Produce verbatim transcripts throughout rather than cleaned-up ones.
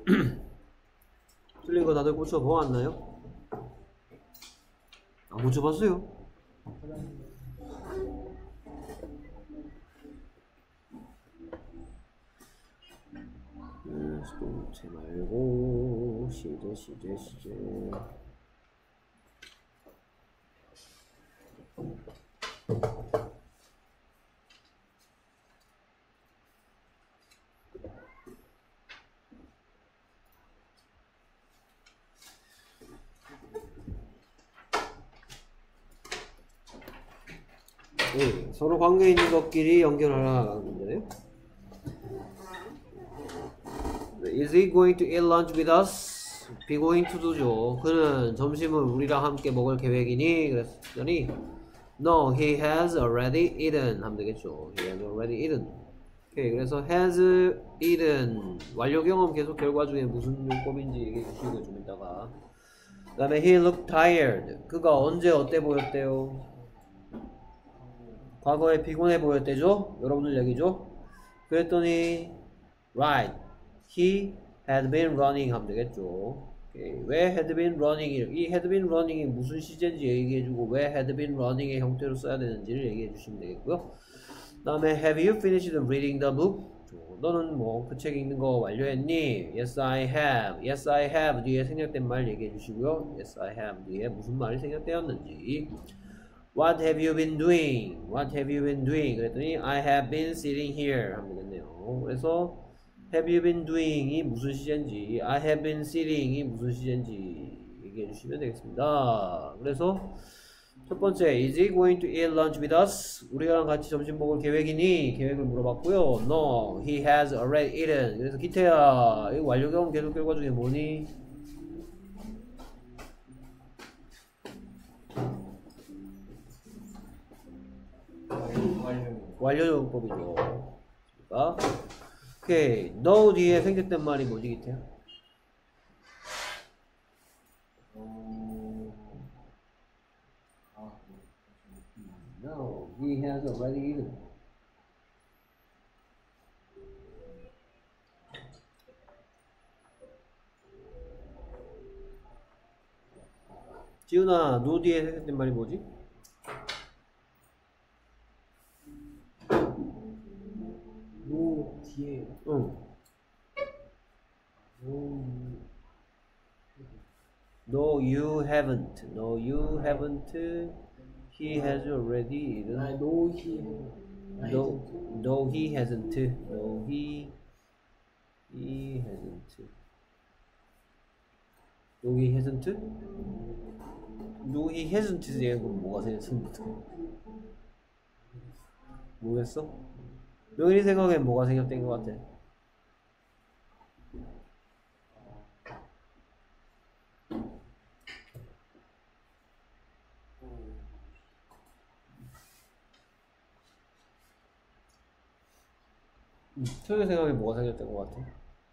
틀린 거 다들 고쳐보았나요? 안 고쳐봤어요? 제 말고 시제 시제 시제 네, 서로 관계 있는 것끼리 연결하라는 문제네요. Is he going to eat lunch with us? Be going to do죠. 그는 점심을 우리랑 함께 먹을 계획이니? 그랬더니 No, he has already eaten 하면 되겠죠. He has already eaten. 오케이, 그래서 has eaten 완료 경험 계속 결과 중에 무슨 용법인지 얘기해 주시고 좀 이따가. 그 다음에 he looked tired. 그가 언제 어때 보였대요? 과거에 피곤해 보였대죠? 여러분들 얘기죠? 그랬더니 right, he had been running 하면 되겠죠. 오케이. 왜 had been running, 이 had been running이 무슨 시제인지 얘기해주고 왜 had been running의 형태로 써야 되는지를 얘기해 주시면 되겠고요. 그 다음에 have you finished reading the book? 너는 뭐 그 책 읽는 거 완료했니? Yes I have. Yes I have 뒤에 생략된 말 얘기해 주시고요. Yes I have 뒤에 무슨 말이 생략되었는지. What have you been doing? What have you been doing? 그랬더니 I have been sitting here 하면 되겠네요. 그래서 have you been doing이 무슨 시제인지 I have been sitting이 무슨 시제인지 얘기해 주시면 되겠습니다. 그래서 첫 번째 Is he going to eat lunch with us? 우리랑 같이 점심 먹을 계획이니? 계획을 물어봤고요. No, he has already eaten. 그래서 기태야 이 완료 경험 계속 결과 중에 뭐니? 완료용법이죠. 그러니까 오케이, no 뒤에 생략된 말이 뭐지 기태야? No, he has already eaten. 지훈아, no 뒤에 생략된 말이 뭐지? no 뒤에 응. no No, you haven't. No, you haven't. He has already eaten. 아 no he No, no, he hasn't. No, he, he hasn't. No, he hasn't. No, he hasn't. 얘는 그럼 뭐가 생겼습니까? 모르겠어? 명일이 생각엔 뭐가 생겼된 것 같아? 초기 생각에 뭐가 생겼던 것 같아?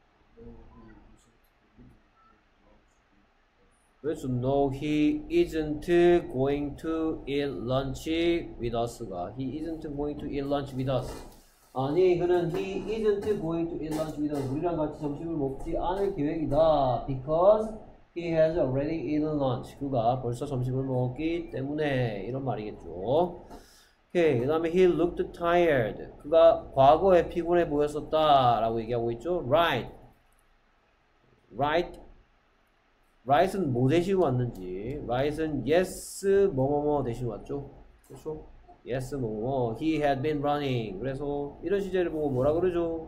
그래서 No, he isn't going to eat lunch with us가 He isn't going to eat lunch with us. 아니, 그는 he isn't going to eat lunch with us. 우리랑 같이 점심을 먹지 않을 계획이다. Because he has already eaten lunch. 그가 벌써 점심을 먹었기 때문에 이런 말이겠죠. 오케이, 그 다음에 he looked tired. 그가 과거에 피곤해 보였었다 라고 얘기하고 있죠. Right. Right. Right은 뭐 대신 왔는지. Right은 yes 뭐뭐뭐 대신 왔죠. 그렇죠? Yes 뭐뭐. He had been running. 그래서 이런 시제를 보고 뭐라 그러죠?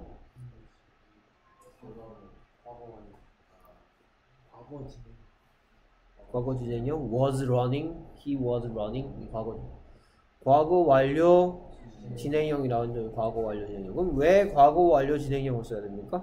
과거 진행 과거 진행형 was running. He was running. 과거. 과거 완료 진행형이라고 하는데 과거 완료 진행형. 그럼 왜 과거 완료 진행형을 써야 됩니까?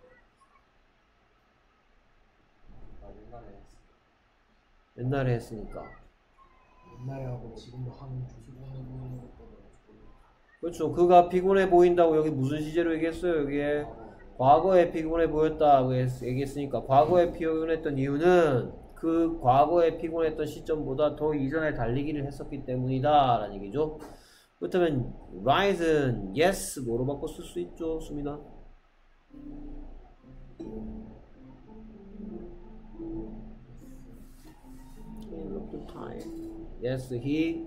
옛날에 했으니까. 옛날에 하고 지금도 하는 피곤해 보이는 것보다 그렇죠. 그가 피곤해 보인다고 여기 무슨 시제로 얘기했어요? 여기에 과거에 피곤해 보였다고 얘기했으니까 과거에 피곤했던 이유는 그 과거에 피곤했던 시점보다 더 이전에 달리기를 했었기 때문이다 라는 얘기죠. 그렇다면 right은 yes 뭐로 바꿔 쓸 수 있죠, 수민아? Yes, he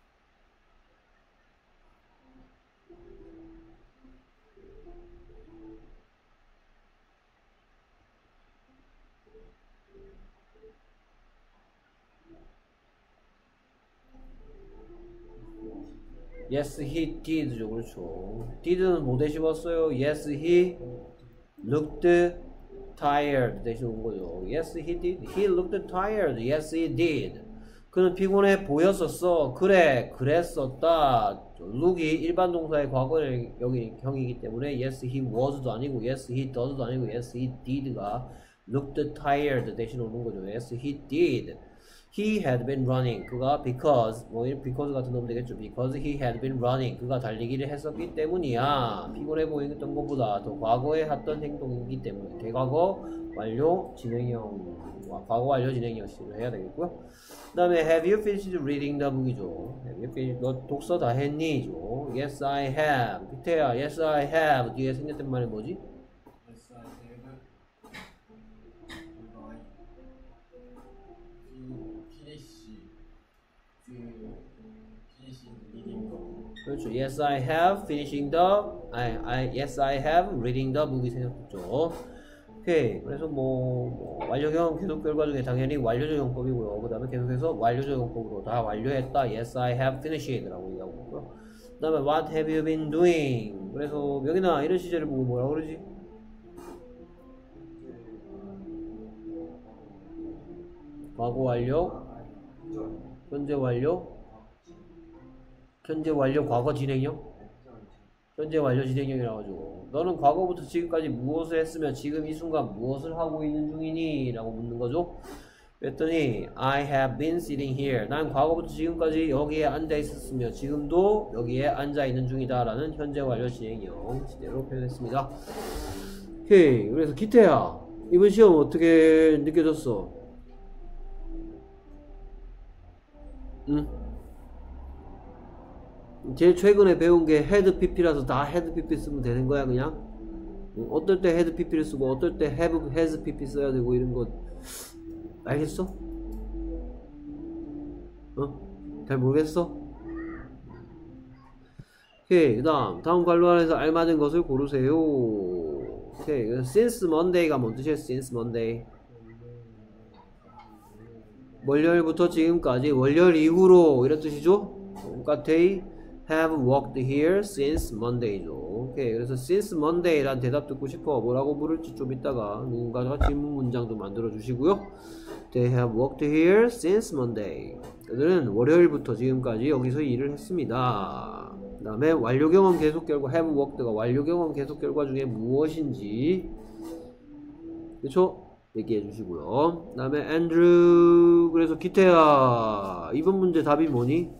Yes, he did죠. 그렇죠. did는 뭐 대신 왔어요? Yes, he looked tired 대신 온 거죠. Yes, he did. He looked tired. Yes, he did. 그는 피곤해 보였었어. 그래, 그랬었다. look이 일반 동사의 과거의 여기 형이기 때문에 yes, he was도 아니고 yes, he does도 아니고 yes, he did가 looked tired 대신 오는 거죠. Yes, he did. He had been running. 그가 because 뭐 because 같은 놈 되겠죠. Because he had been running. 그가 달리기를 했었기 때문이야. 피곤해 보이던 것보다 더 과거에 했던 행동이기 때문에 대과거 완료 진행형 과거 완료 진행형 식으로 해야 되겠고요. 그 다음에 have you finished reading the book이죠. Have you finished? 너 독서 다 했니?죠. Yes, I have. 기태야, yes, I have. 뒤에 생겼던 말이 뭐지? Yes, I have. 그렇죠. Yes, I have finishing the. I, I, yes, I have reading the book이 생겼죠. 오케이. 그래서 뭐, 뭐 완료형 계속 결과 중에 당연히 완료적 용법이고요. 그 다음에 계속해서 완료적 용법으로 다 완료했다. Yes, I have finished라고 얘기하고 있고요. 그 다음에 What have you been doing? 그래서 명인아 이런 시제를 보고 뭐라 그러지? 과거 완료, 현재 완료, 현재 완료, 과거 진행형, 현재 완료 진행형이라 가지고 너는 과거부터 지금까지 무엇을 했으며 지금 이 순간 무엇을 하고 있는 중이니? 라고 묻는 거죠. 그랬더니 I have been sitting here. 난 과거부터 지금까지 여기에 앉아 있었으며 지금도 여기에 앉아 있는 중이다 라는 현재 완료 진행형 시대로 표현했습니다. 오케이. 그래서 기태야 이번 시험 어떻게 느껴졌어? 응? 제일 최근에 배운 게 헤드 피피라서 다 헤드 피피 쓰면 되는 거야 그냥? 응? 어떨 때 헤드 피피를 쓰고 어떨 때 have, has 피피 써야 되고 이런 거 알겠어? 어? 잘 모르겠어? 오케이. 그 다음 다음 관로 안에서 알맞은 것을 고르세요. 오케이. since Monday가 뭔 뜻이에요? since Monday 월요일부터 지금까지 월요일 이후로 이런 뜻이죠? 그러니까 they have worked here since Monday죠. 오케이. 그래서 since Monday 란 대답 듣고 싶어. 뭐라고 물을지 좀 이따가 누군가가 질문 문장도 만들어 주시고요. They have worked here since Monday. 그들은 월요일부터 지금까지 여기서 일을 했습니다. 그 다음에 완료 경험 계속 결과 have worked가 완료 경험 계속 결과 중에 무엇인지 그쵸? 얘기해 주시고요. 그 다음에 앤드루 그래서 기태야 이번 문제 답이 뭐니?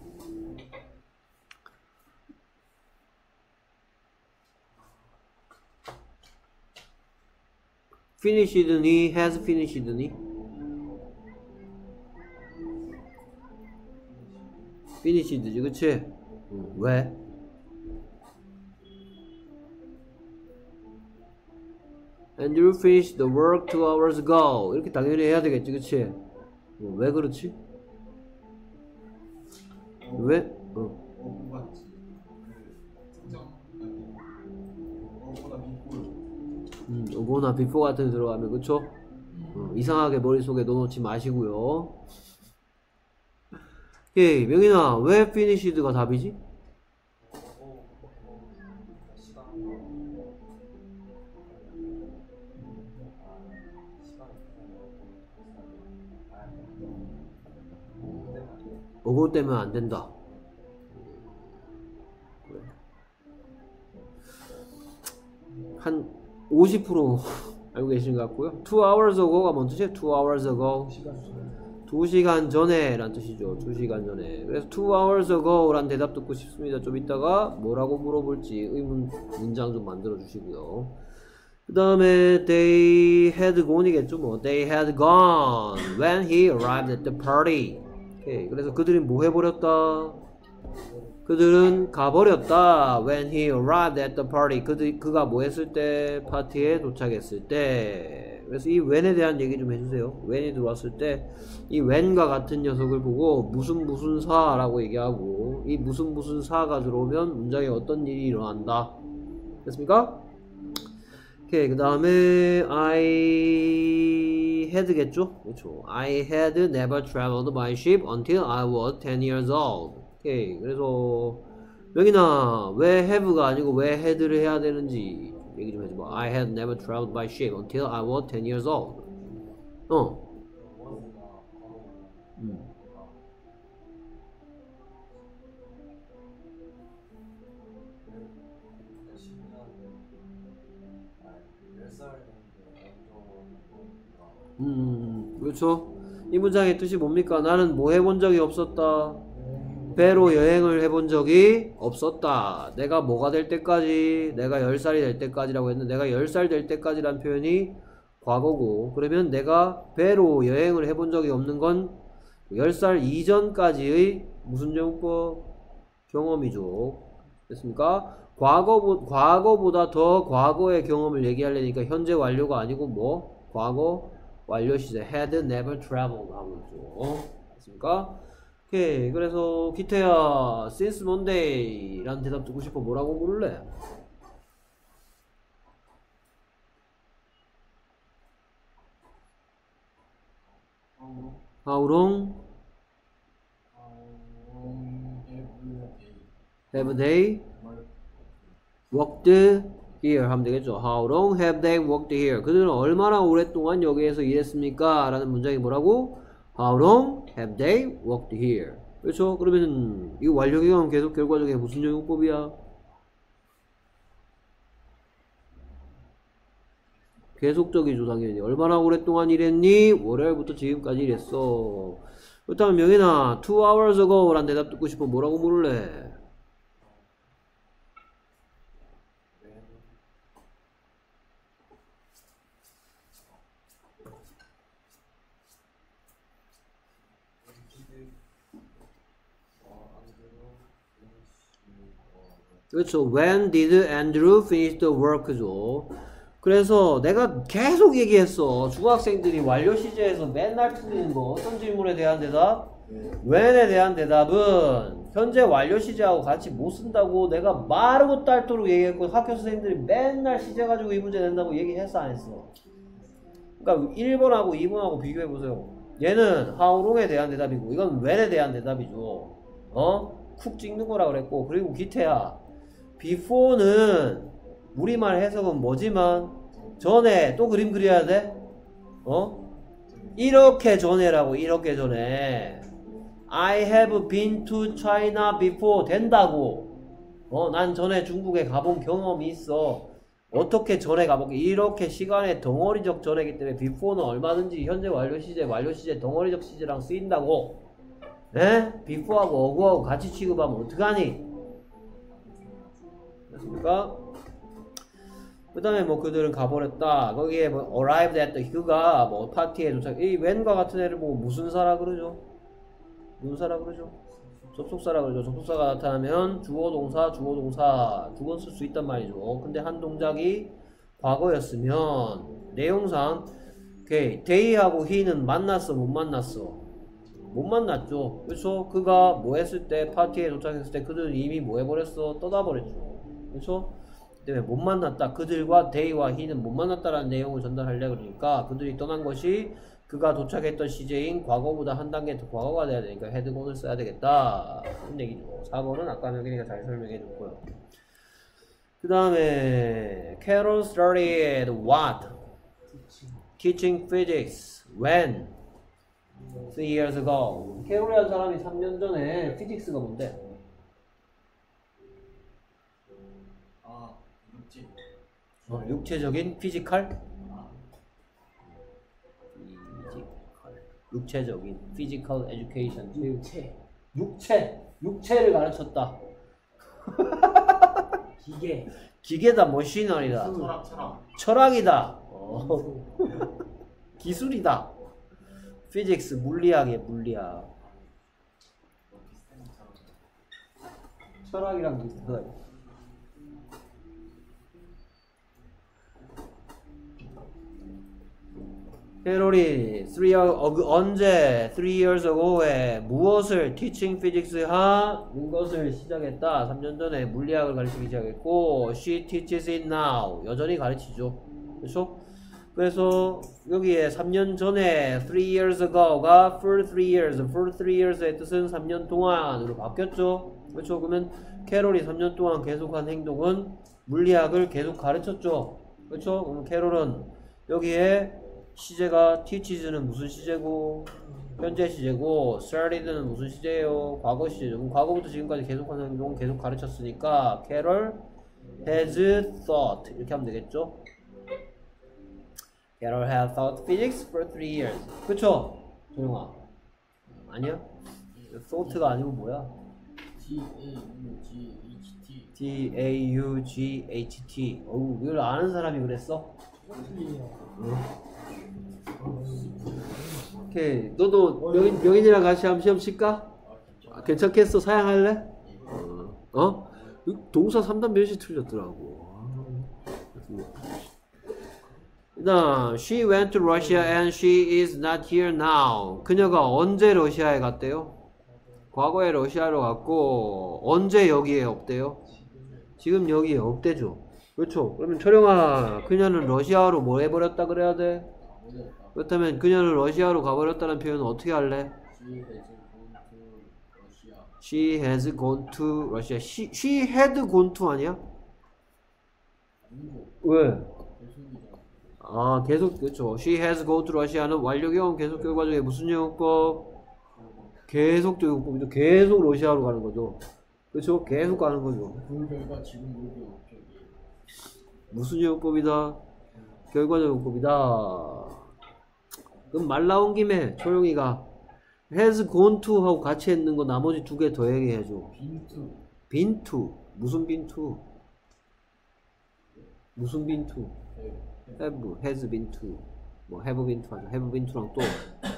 finished니 has finished니? finished지 그치? 응. 왜? Andrew finished the work two hours ago. 이렇게 당연히 해야 되겠지, 그치? 어, 왜 그렇지? 어, 왜? 어. 어, 맞지. 그 특정 어보다 비포. 음, 어거나 before 같은 데 들어가면, 그쵸? 어, 이상하게 머릿속에 넣어놓지 마시고요. 오케이, 명인아, 왜 finished가 답이지? 어거 때문에 안 된다. 한 오십 퍼센트 알고 계신 것 같고요. two hours ago가 뭔 뜻이에요? two hours ago. 두 시간 전에 란 뜻이죠. 두 시간 전에. 그래서 two hours ago 란 대답 듣고 싶습니다. 좀 이따가 뭐라고 물어볼지 의문 문장 좀 만들어 주시고요. 그 다음에 they had gone이겠죠. 뭐 they had gone when he arrived at the party. 오케이. 그래서 그들이 뭐 해버렸다? 그들은 가버렸다. When he arrived at the party. 그들, 그가 뭐 했을 때? 파티에 도착했을 때. 그래서 이 when에 대한 얘기 좀 해주세요. when이 들어왔을 때 이 when과 같은 녀석을 보고 무슨 무슨 사라고 얘기하고 이 무슨 무슨 사가 들어오면 문장에 어떤 일이 일어난다. 됐습니까? 오케이. 그 다음에 I had겠죠? 그렇죠. I had never traveled by ship until I was ten years old. 오케이. 그래서 여기나 왜 have가 아니고 왜 had를 해야 되는지 얘기 좀 해줘봐. I had never traveled by ship until I was ten years old. 어. 음. 음, 그렇죠. 이 문장의 뜻이 뭡니까? 나는 뭐 해본 적이 없었다. 배로 여행을 해본 적이 없었다. 내가 뭐가 될 때까지, 내가 열 살이 될 때까지라고 했는데 내가 열 살 될 때까지란 표현이 과거고, 그러면 내가 배로 여행을 해본 적이 없는 건 열 살 이전까지의 무슨 정법? 경험이죠. 됐습니까? 과거, 과거보다 더 과거의 경험을 얘기하려니까 현재 완료가 아니고 뭐? 과거 완료 시제 had never traveled 하고 있죠. 됐습니까? 오케이. 그래서 기태야 since Monday 라는 대답 듣고 싶어. 뭐라고 물을래? How long have they worked here 하면 되겠죠. How long have they worked here? 그들은 얼마나 오랫동안 여기에서 일했습니까? 라는 문장이 뭐라고? How long have they worked here? 그렇죠? 그러면 이 완료기간 계속 결과적인 무슨 적용법이야? 계속적이죠, 당연히. 얼마나 오랫동안 일했니? 월요일부터 지금까지 일했어. 그렇다면 명현아, two hours ago 란 대답 듣고 싶어. 뭐라고 물을래? 그렇죠. When did Andrew finish the work죠. 그래서 내가 계속 얘기했어. 중학생들이 완료 시제에서 맨날 틀리는 거 어떤 질문에 대한 대답? when에 대한 대답은 현재 완료 시제하고 같이 못 쓴다고 내가 마르고 딸도록 얘기했고, 학교 선생님들이 맨날 시제 가지고 이 문제 낸다고 얘기했어 안 했어? 그러니까 일 번하고 이 번하고 비교해보세요. 얘는 how long에 대한 대답이고 이건 when에 대한 대답이죠. 어? 쿡 찍는 거라 그랬고, 그리고 기태야 before는 우리말 해석은 뭐지만 전에 또 그림 그려야 돼? 어? 이렇게 전에라고. 이렇게 전에 I have been to China before 된다고. 어? 난 전에 중국에 가본 경험이 있어. 어떻게 전에 가볼게. 이렇게 시간의 덩어리적 전에기 때문에 before는 얼마든지 현재 완료 시제, 완료 시제, 덩어리적 시제랑 쓰인다고. 에? before하고 어구하고 같이 취급하면 어떡하니? 됐습니까? 그 다음에 뭐 그들은 가버렸다. 거기에 뭐 arrived at the 그가 뭐 파티에 도착. 이 when과 같은 애를 보고 무슨 사라 그러죠? 무슨 사라 그러죠? 접속사라 그러죠. 접속사가 나타나면 주어 동사 주어 동사 두 번 쓸 수 있단 말이죠. 근데 한 동작이 과거였으면 내용상 오케이 they하고 he는 만났어 못 만났어? 못 만났죠. 그렇죠? 그가 뭐 했을 때 파티에 도착했을 때 그들은 이미 뭐 해버렸어? 떠나버렸죠. 그렇죠? 때문에 못 만났다. 그들과 they와 he는 못 만났다라는 내용을 전달하려고 그러니까 그들이 떠난 것이 그가 도착했던 시제인 과거보다 한 단계 더 과거가 돼야 되니까 had gone을 써야 되겠다. 그런 얘기죠. 사 번은 아까 명현이가 잘 설명해 줬고요. 그 다음에 Carol studied what? Teaching physics. When? Three years ago. 캐롤이라는 사람이 삼 년 전에 피직스가 뭔데? 어, 육체적인 피지컬? 피지컬. 육체적인 피지컬 에듀케이션. 육체. 육체. 육체를 가르쳤다. 기계. 기계다. 머시너리다. 철학, 철학. 철학이다. 어. 기술이다. 피직스 물리학이에요. 물리학. 철학이랑 비슷하다. 캐롤이 three year, 어, 그 언제 three years ago에 무엇을 teaching physics 하는 것을 시작했다. 삼 년 전에 물리학을 가르치기 시작했고 she teaches it now. 여전히 가르치죠. 그렇죠? 그래서 여기에 삼 년 전에 three years ago가 for three years, for three years의 뜻은 삼 년 동안으로 바뀌었죠. 그렇죠? 그러면 캐롤이 삼 년 동안 계속한 행동은 물리학을 계속 가르쳤죠. 그렇죠? 그럼 캐롤은 여기에 시제가 teaches는 무슨 시제고 현재 시제고 started는 무슨 시제예요? 과거 시제죠. 그럼 과거부터 지금까지 계속하는 행동은 계속 가르쳤으니까 Carol has thought 이렇게 하면 되겠죠. Carol has taught physics for three years. 그쵸? 조용아. 아니야? thought가 아니고 뭐야? T A U G H T. T A U G H T. 어우, 이걸 아는 사람이 그랬어? 응. 오케이. 너도 명인, 명인이랑 같이 한번 시험 칠까? 아, 괜찮겠어? 사양할래? 어? 어? 동사 삼 단 몇이 틀렸더라고. 그다음 she went to Russia and she is not here now. 그녀가 언제 러시아에 갔대요? 과거에 러시아로 갔고 언제 여기에 없대요? 지금 여기에 없대죠. 그렇죠? 그러면 철영아, 그녀는 러시아로 뭐 해버렸다 그래야 돼? 그렇다면 그녀는 러시아로 가버렸다는 표현은 어떻게 할래? She has gone to Russia. She, she had gone to 아니야? 왜? 아, 계속, 그렇죠. She has gone to Russia는 완료경험 계속 결과 중에 무슨 용법? 계속 용법이죠. 계속 러시아로 가는 거죠. 그렇죠? 계속 가는 거죠. 그 결과 지금 여기 없죠. 무슨 용법이다? 결과적 용법이다. 그럼 말 나온 김에 초용이가 has gone to 하고 같이 했는 거 나머지 두 개 더 얘기해줘. 빈투. 빈투. 무슨 빈투? 무슨 빈투? have, has been to. 뭐 have been to 하죠. have been to랑 또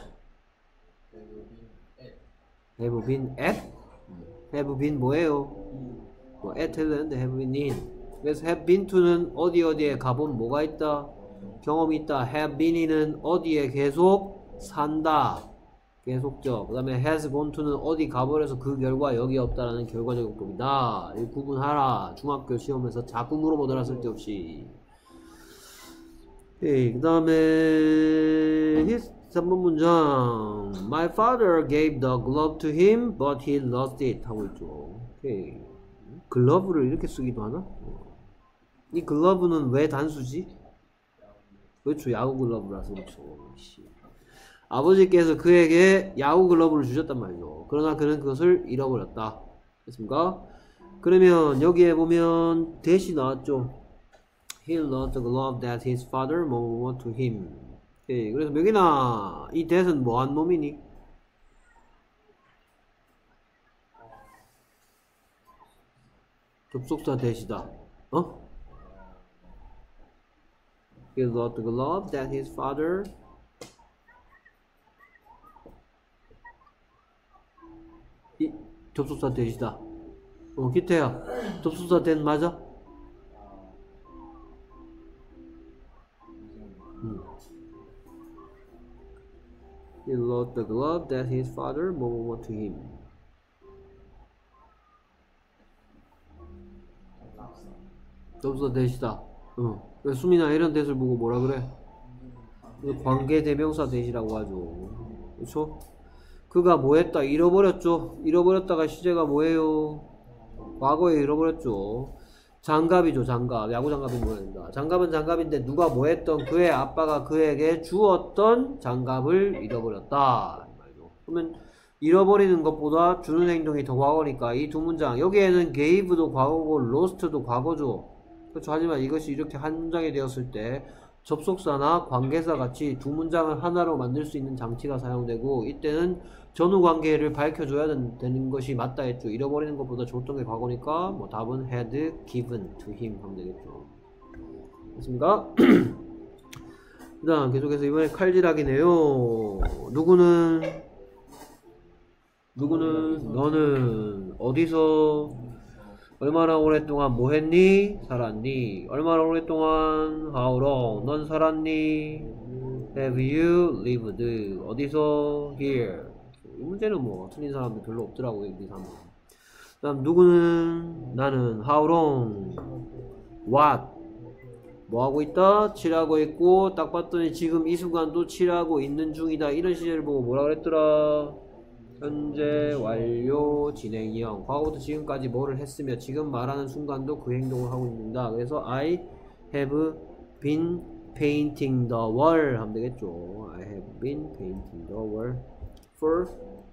have been at? have been 뭐예요? 뭐 at 해도 되는데 have been in. 그래서 have been to는 어디 어디에 가본 뭐가 있다? 경험이 있다. have been in은 어디에 계속 산다. 계속적. 그 다음에 has gone to는 어디 가버려서 그 결과 여기 없다라는 결과적 용법이다. 이 구분하라. 중학교 시험에서 자꾸 물어보더라 쓸데없이. 그 다음에 삼 번 문장 My father gave the glove to him but he lost it 하고 있죠. 오케이. 글러브를 이렇게 쓰기도 하나? 이 글러브는 왜 단수지? 그렇죠. 야구 글러브라서 그렇죠. 아버지께서 그에게 야구 글러브를 주셨단 말이죠. 그러나 그는 그것을 잃어버렸다. 됐습니까? 그러면 여기에 보면 대시 나왔죠. He lost the glove that his father gave to him. 오케이. 그래서 명인아, 이 that은 뭐한 놈이니? 접속사 that이다. 어? He lost the glove that his father 이 접속사 that이다. 어, 기태야. 접속사 that 맞아? 음. He lost the glove that his father gave to him. 접속사 that이다. 어. 수민아 이런 that을 보고 뭐라 그래? 관계대명사 that이라고 하죠. 그렇죠? 그가 뭐 했다? 잃어버렸죠. 잃어버렸다가 시제가 뭐예요? 과거에 잃어버렸죠. 장갑이죠. 장갑. 야구 장갑이 뭐야 된다. 장갑은 장갑인데 누가 뭐 했던 그의 아빠가 그에게 주었던 장갑을 잃어버렸다. 그러면 잃어버리는 것보다 주는 행동이 더 과거니까 이 두 문장 여기에는 gave도 과거고 lost도 과거죠. 그렇죠. 하지만 이것이 이렇게 한 문장이 되었을 때 접속사나 관계사 같이 두 문장을 하나로 만들 수 있는 장치가 사용되고 이때는 전후 관계를 밝혀줘야 되는 것이 맞다 했죠. 잃어버리는 것보다 줬던 게 과거니까 뭐 답은 had given to him 하면 되겠죠. 됐습니까? 그 다음 계속해서 이번에 칼질하기네요. 누구는 누구는 너는 어디서 얼마나 오랫동안 뭐 했니? 살았니? 얼마나 오랫동안 how long? 넌 살았니? have you lived? 어디서? here. 이 문제는 뭐 틀린 사람들 별로 없더라고요. 이 사람. 그다음 누구는? 나는 how long? what? 뭐 하고 있다? 칠하고 있고 딱 봤더니 지금 이 순간도 칠하고 있는 중이다. 이런 시제를 보고 뭐라 그랬더라? 현재 완료 진행형. 과거부터 지금까지 뭐를 했으며 지금 말하는 순간도 그 행동을 하고 있는다. 그래서 I have been painting the wall 하면 되겠죠. I have been painting the wall for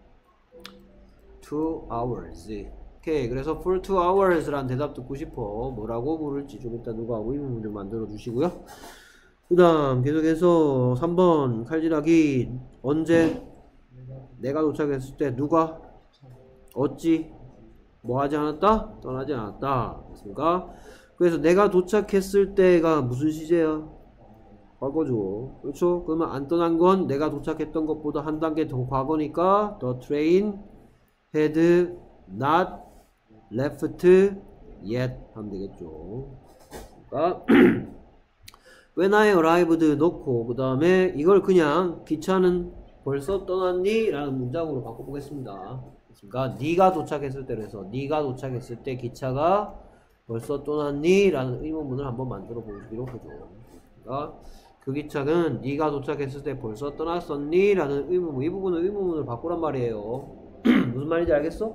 two hours. 오케이. 그래서 for two hours 라는 대답 듣고 싶어. 뭐라고 물을지 좀 이따 누가 하고 의문문 좀 만들어 주시고요. 그 다음 계속해서 삼 번 칼질하기. 언제? 내가 도착했을 때 누가? 어찌? 뭐 하지 않았다? 떠나지 않았다. 됐습니까? 그래서 내가 도착했을 때가 무슨 시제야? 과거죠. 그렇죠? 그러면 안 떠난 건 내가 도착했던 것보다 한 단계 더 과거니까 the train had not left yet 하면 되겠죠. 그러니까 when I arrived 넣고 그 다음에 이걸 그냥 기차는 벌써 떠났니? 라는 문장으로 바꿔보겠습니다. 그러니까 네가 도착했을 때 그래서 네가 도착했을 때 기차가 벌써 떠났니? 라는 의문문을 한번 만들어 보기로 하죠. 그러니까 그 기차는 네가 도착했을 때 벌써 떠났었니? 라는 의문문. 이 부분은 의문문을 바꾸란 말이에요. 무슨 말인지 알겠어?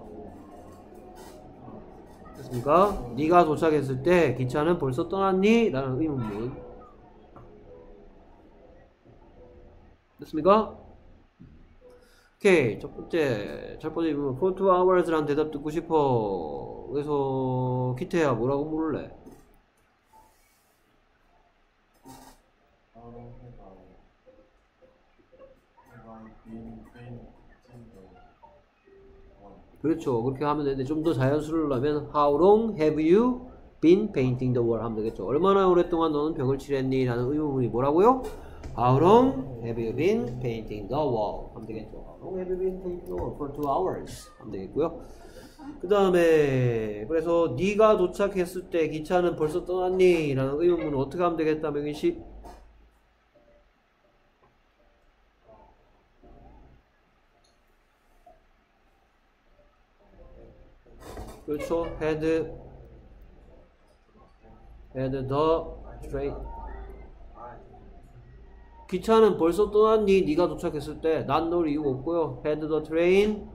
됐습니까? 네가 도착했을 때 기차는 벌써 떠났니? 라는 의문문. 됐습니까? 오케이. 첫 번째, 첫 번째 의문문. for two hours 라는 대답 듣고 싶어. 그래서 키태야 뭐라고 물을래? 그렇죠. 그렇게 하면 되는데 좀 더 자연스러우려면 How long have you been painting the wall 하면 되겠죠. 얼마나 오랫동안 너는 벽을 칠했니? 라는 의문문이 뭐라고요? How long have you been painting the wall 하면 되겠죠. How long have you been painting the wall? For two hours 하면 되겠고요. 그 다음에 그래서 네가 도착했을 때 기차는 벌써 떠났니? 라는 의문문은 어떻게 하면 되겠다 명인씨? 그렇죠. had had the train. 기차는 벌써 떠났니? 네가 도착했을 때 난 넣을 이유가 없고요. had the train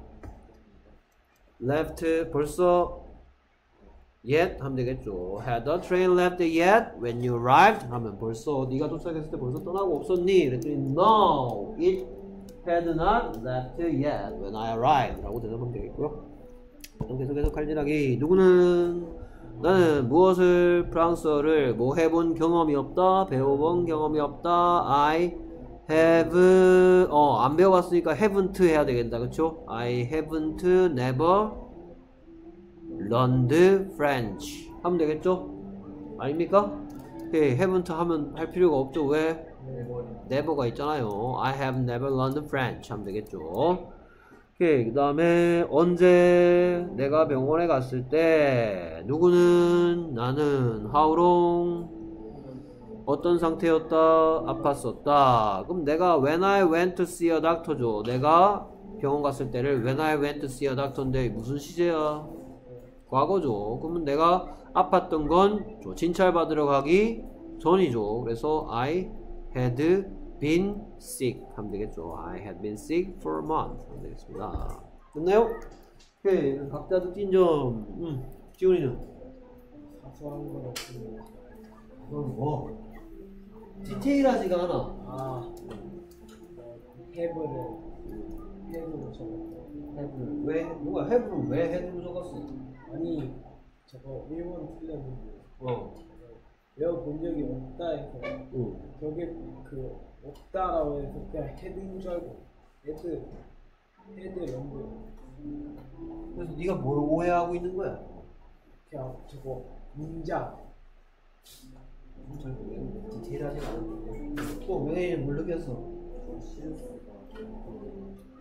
left 벌써 yet 하면 되겠죠. had the train left yet when you arrived 하면 벌써 네가 도착했을 때 벌써 떠나고 없었니? 그랬더니 no, it had not left yet when I arrived 라고 대답하면 되겠고요. 계속해서 칼질하기. 누구는 나는 무엇을 프랑스어를 뭐 해본 경험이 없다, 배워본 경험이 없다. I have 어 안 배워봤으니까 haven't 해야 되겠다, 그쵸? I haven't never learned French 하면 되겠죠? 아닙니까? 오케이, haven't 하면 할 필요가 없죠. 왜? never가 있잖아요. I have never learned French 하면 되겠죠. 오케이, 그 다음에 언제 내가 병원에 갔을 때 누구는 나는 how long 어떤 상태였다 아팠었다. 그럼 내가 when I went to see a doctor죠. 내가 병원 갔을 때를 when I went to see a doctor인데 무슨 시제야? 과거죠. 그러면 내가 아팠던 건 진찰받으러 가기 전이죠. 그래서 I had been sick 하면 되겠죠. I had been sick for a month 하면 되겠습니다. 됐나요? 오케이. 각자 느낀 점. 음, 지훈이는? 사소한 건 없습니다. 그럼 뭐? 디테일하지가 않아. 아, have를 have로 적었고. have 왜 누가 have를 왜 have로 적었어? 아니, 저거 일본 틀렸는데. 어. 외워본 적이 없다 해서 응. 저게 그 없다라고 해서 그냥 헤드인 줄 알고 헤드 헤드 연구 그래서 네가 뭘 오해하고 있는 거야? 그냥 저거 문자 잘 모르겠는데 디테일하지가 않은데 또 왜 뭘 느꼈어?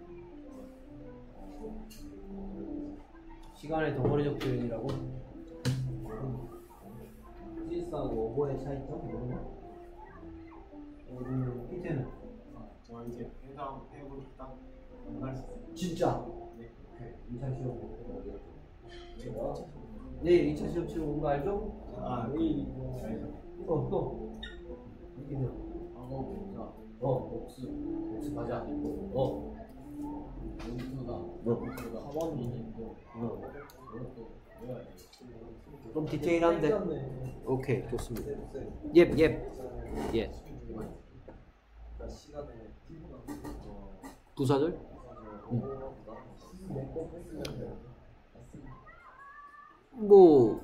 시간의 덩어리적 표현이라고? 디스하고 오버의 차이점 이런 거. 어, 피트는 아, 저 이제 해당 해보고 딱 만날 수 있어요. 진짜. 네. 이 차 시험 제가 내일 이 차 시험 치러 온 거 알죠? 아, 내일 이거 알죠? 어, 또 이기면 방어 보니까 어, 복수 복수 가자. 어, 연수다. 어, 가방이 있고 어. 그것도 외워야 돼. 좀 디테일한데. 오케이, 좋습니다. 예, 예, 예. 시간에 부사절? 응. 뭐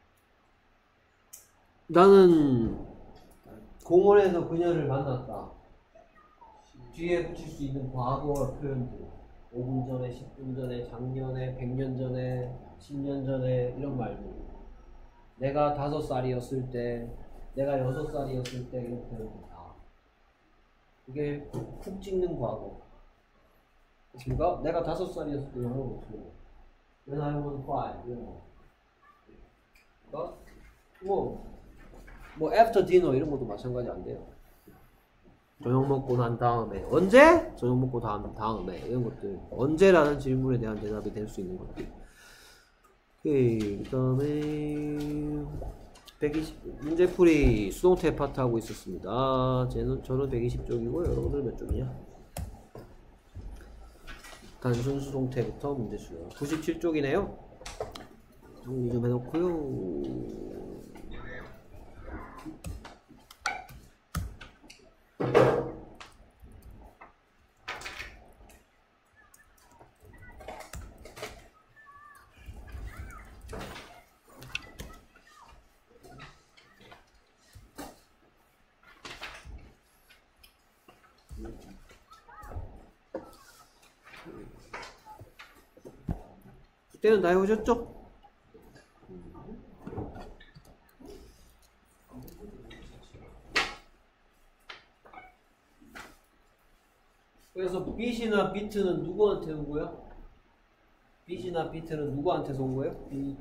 나는 공원에서 그녀를 만났다. 뒤에 붙일 수 있는 과거 표현들. 오 분 전에, 십 분 전에, 작년에, 백 년 전에, 십 년 전에 이런 말들. 내가 다섯 살이었을 때, 내가 여섯 살이었을 때 이런 표현들 다. 이게 푹 찍는 과거. 그러니까 내가 다섯 살이었을 때 영어를 어떻게 해? When I was five 이런 거. 그러니까 뭐, 뭐 after dinner 이런 것도 마찬가지 안 돼요. 저녁 먹고 난 다음에 언제? 저녁 먹고 다음, 다음에 이런 것들 언제라는 질문에 대한 대답이 될 수 있는 것들. 오케이, 그 다음에 백이십 문제풀이 수동태 파트 하고 있었습니다. 쟤는 저는 백이십 쪽이고 여러분들 몇 쪽이냐? 단순 수동태부터 문제 수요. 구십칠 쪽이네요. 정리 좀 해놓고요. 그때는 다 해오셨죠? 그래서 빛이나 비트는 누구한테 온 거야? 빛이나 비트는 누구한테서 온 거예요? 비...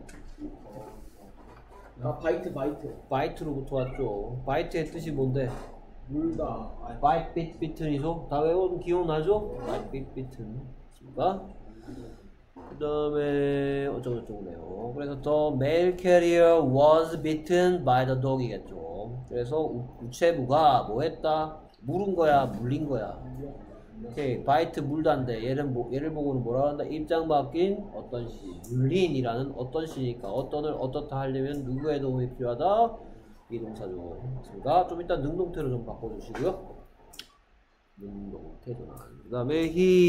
아, 바이트 바이트 바이트로부터 왔죠. 바이트의 뜻이 뭔데? 물다. 바이트, 비트, 비트니소? 다 외우면 기억나죠? 바이트, 비트, 비트는. 그러니까 그 다음에 어쩌고저쩌고네요. 그래서 the mail carrier was bitten by the dog이겠죠. 그래서 우, 우체부가 뭐 했다? 물은 거야? 물린 거야? 오케이, 바이트 물다인데 얘를, 뭐, 얘를 보고는 뭐라 한다? 입장 바뀐 어떤 시, 물린이라는 어떤 시니까 어떤을 어떻다 하려면 누구의 도움이 필요하다? 이 동사죠. 그러니까 좀 이따 능동태로 좀 바꿔주시고요. 능동태 전환. 그 다음에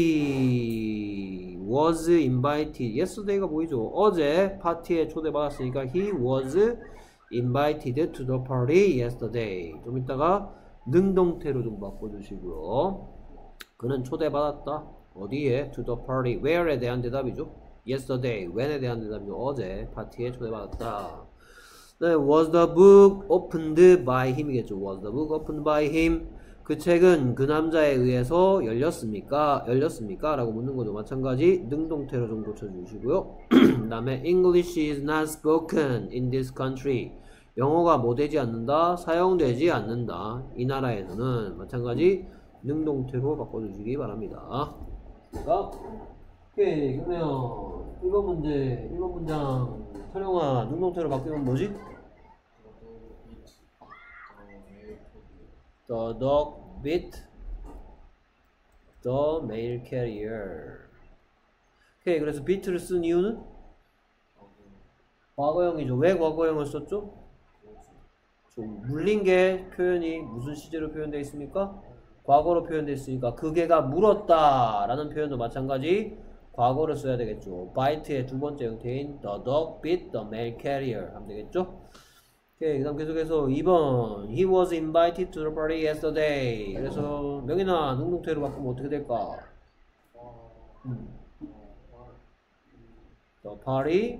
he was invited. yesterday가 뭐이죠? 어제 파티에 초대받았으니까 he was invited to the party yesterday. 좀 이따가 능동태로 좀 바꿔주시고요. 그는 초대받았다. 어디에? To the party. Where에 대한 대답이죠. Yesterday. When에 대한 대답이죠. 어제 파티에 초대받았다. 네, was the book opened by him이겠죠. Was the book opened by him. 그 책은 그 남자에 의해서 열렸습니까? 열렸습니까? 라고 묻는 것도 마찬가지 능동태로 좀 고쳐주시고요. 그 다음에 English is not spoken in this country. 영어가 뭐 되지 않는다? 사용되지 않는다. 이 나라에서는 마찬가지 능동태로 바꿔주시기 바랍니다. 그러니까 오케이, 그러면 일 번 문제, 일 번 문장 타령아 능동태로 바뀌면 뭐지? The dog bit the mail carrier. 오케이, 그래서 bit를 쓴 이유는? 과거형이죠. 왜 과거형을 썼죠? 좀 물린 게 표현이 무슨 시제로 표현되어 있습니까? 과거로 표현되어 있으니까 그게가 물었다 라는 표현도 마찬가지 과거를 써야 되겠죠. bite의 두 번째 형태인 the dog bit the mail carrier 하면 되겠죠. 오케이, 그 다음 계속해서 이 번 he was invited to the party yesterday. 그래서 명인아 능동태로 바꾸면 어떻게 될까? 음. the party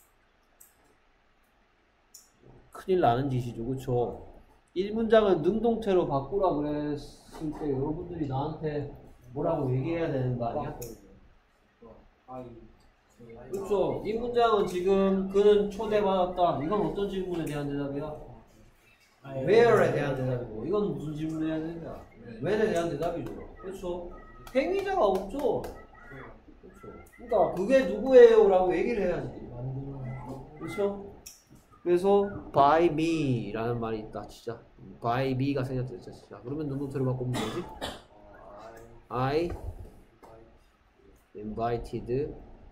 큰일 나는 짓이죠. 그쵸? 일 문장은 능동태로 바꾸라 그랬을 때 여러분들이 나한테 뭐라고 얘기해야 되는 거 아니야? 그렇죠. 이 문장은 지금 그는 초대받았다. 이건 어떤 질문에 대한 대답이야? where에 대한 대답이고 이건 무슨 질문에 대한 대답이야? when에 대한 대답이죠. 그렇죠. 행위자가 없죠. 그렇죠. 그러니까 그게 누구예요? 라고 얘기를 해야지. 그렇죠? 그래서 by me 라는 말이 있다. 진짜 by me가 생겼다. 진짜. 그러면 눈노트를 바꾸면 뭐지? I invited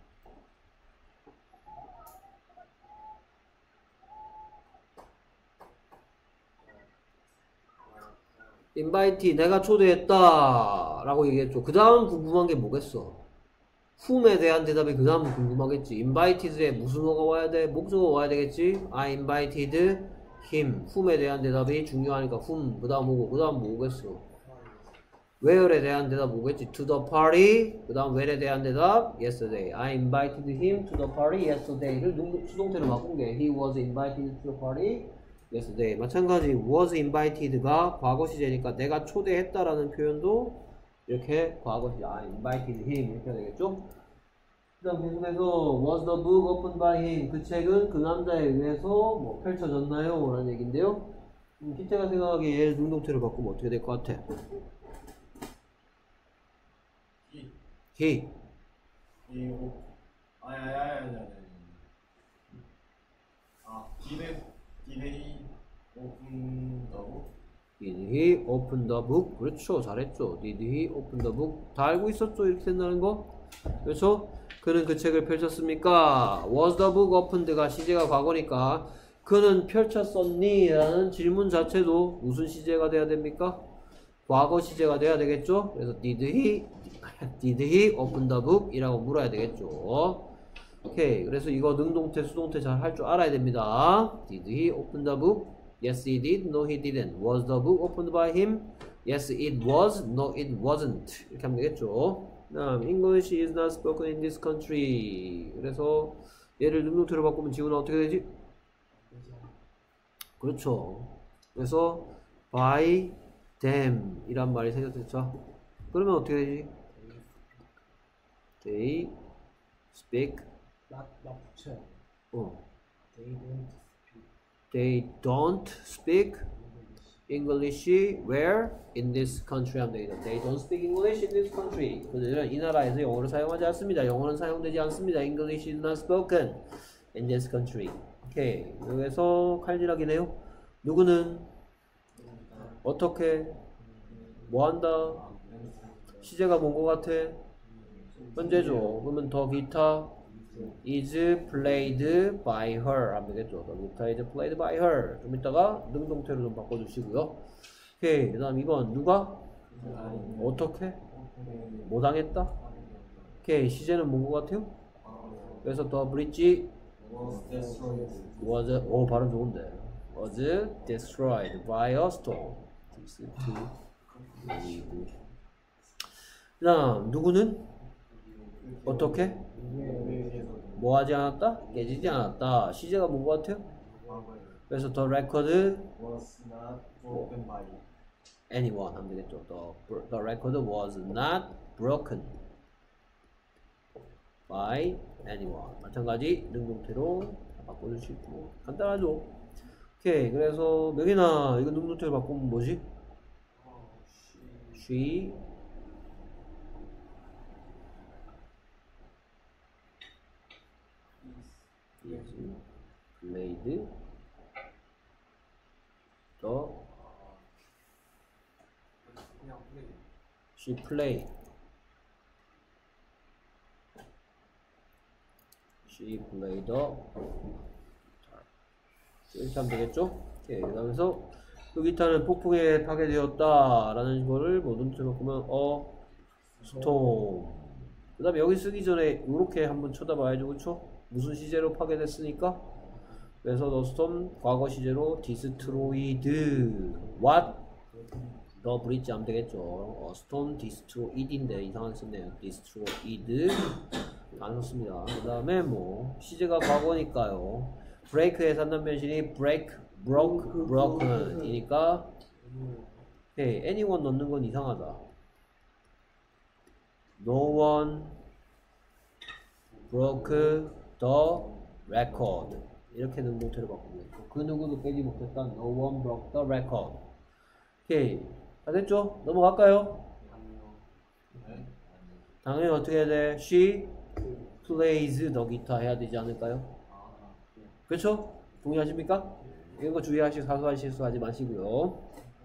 invite 내가 초대했다 라고 얘기했죠. 그 다음 궁금한 게 뭐겠어? whom에 대한 대답이 그 다음 궁금하겠지. invited에 무슨 어가 와야 돼? 목적어가 와야 되겠지. I invited him. whom에 대한 대답이 중요하니까 whom 그 다음 뭐고 그 다음 뭐겠어? where에 대한 대답 뭐겠지? to the party 그 다음 where에 대한 대답 yesterday. I invited him to the party yesterday를 수동태로 바꾼 게 he was invited to the party yesterday. 마찬가지 was invited가 과거 시제니까 내가 초대했다라는 표현도 이렇게 과거 시제 I invited him 이렇게 해야 되겠죠? 그 다음 계속해서 was the book opened by him 그 책은 그 남자에 의해서 뭐 펼쳐졌나요? 라는 얘기인데요. 음, 기태가 생각하기에 얘를 능동태로 바꾸면 어떻게 될 것 같아? he 이 오, 아니 아니 아니 아니 아니 아 디베 디베이 오픈다고? Did he open the book? 그렇죠. 잘했죠. Did he open the book? 다 알고 있었죠? 이렇게 된다는 거? 그렇죠? 그는 그 책을 펼쳤습니까? Was the book opened가 시제가 과거니까 그는 펼쳤었니? 라는 질문 자체도 무슨 시제가 돼야 됩니까? 과거 시제가 돼야 되겠죠? 그래서 did he did he open the book? 이라고 물어야 되겠죠. 오케이. 그래서 이거 능동태, 수동태 잘 할 줄 알아야 됩니다. Did he open the book? Yes, he did. No, he didn't. Was the book opened by him? Yes, it was. No, it wasn't. 이렇게 하면 되겠죠. 다음, English is not spoken in this country. 그래서 얘를 능동태로 바꾸면 지우는 어떻게 되지? 그렇죠. 그래서 by them 이란 말이 생겼죠. 그러면 어떻게 되지? They speak. 나, 나 붙여요. 어. They don't speak They don't speak English where? In this country 하면 되겠다. They don't speak English in this country. 그들은 이 나라에서 영어를 사용하지 않습니다. 영어는 사용되지 않습니다. English is not spoken in this country. 오케이. 여기서 칼질하기네요. 누구는 어떻게 뭐 한다? 시제가 뭔 것 같아? 현재죠. 그러면 더 기타 is played by her 하면 되겠죠. 더 기타 is played by her. 좀 이따가 능동태로 좀 바꿔주시고요. 오케이. 그 다음 이 번 누가? 어떻게? 뭐 당했다? 오케이. 시제는 뭔 것 같아요? 그래서 더 브릿지 was 오 발음 좋은데 was destroyed by a storm. 그 다음 누구는 어떻게? 뭐 하지 않았다? 깨지지 않았다. 시제가 뭔 것 같아요? 그래서 the record was not broken by anyone 하면 되겠죠. The, the record was not broken by anyone. 마찬가지 능동태로 바꿔줄 수 있고 간단하죠. 오케이. 그래서 명인아 이거 능동태로 바꾸면 뭐지? She is played the she played she played the 이렇게 하면 되겠죠? 오케이. 그러면서 그 기타는 폭풍에 파괴되었다 라는 거를 뭐 눈으로 바꾸면 어 스톰. 그 다음에 여기 쓰기 전에 이렇게 한번 쳐다봐야죠. 그쵸? 무슨 시제로 파괴됐으니까? 그래서 the storm 과거 시제로 destroyed what? 더 브릿지 하면 되겠죠. 어, storm destroyed인데 이상하게 썼네요. destroyed 안 썼습니다. 그 다음에 뭐 시제가 과거니까요. break의 삼단 변신이 break, broke, broken 이니까 hey, anyone 넣는 건 이상하다. No one broke the record. 이렇게 능동태로 바꾸면 그 누구도 빼지 못했다. No one broke the record. 오케이. 다 됐죠? 넘어갈까요? 네? 당연히 어떻게 해야 돼? She plays the guitar 해야 되지 않을까요? 그렇죠? 동의하십니까? 이런 거 주의하시고 사소한 실수하지 마시고요.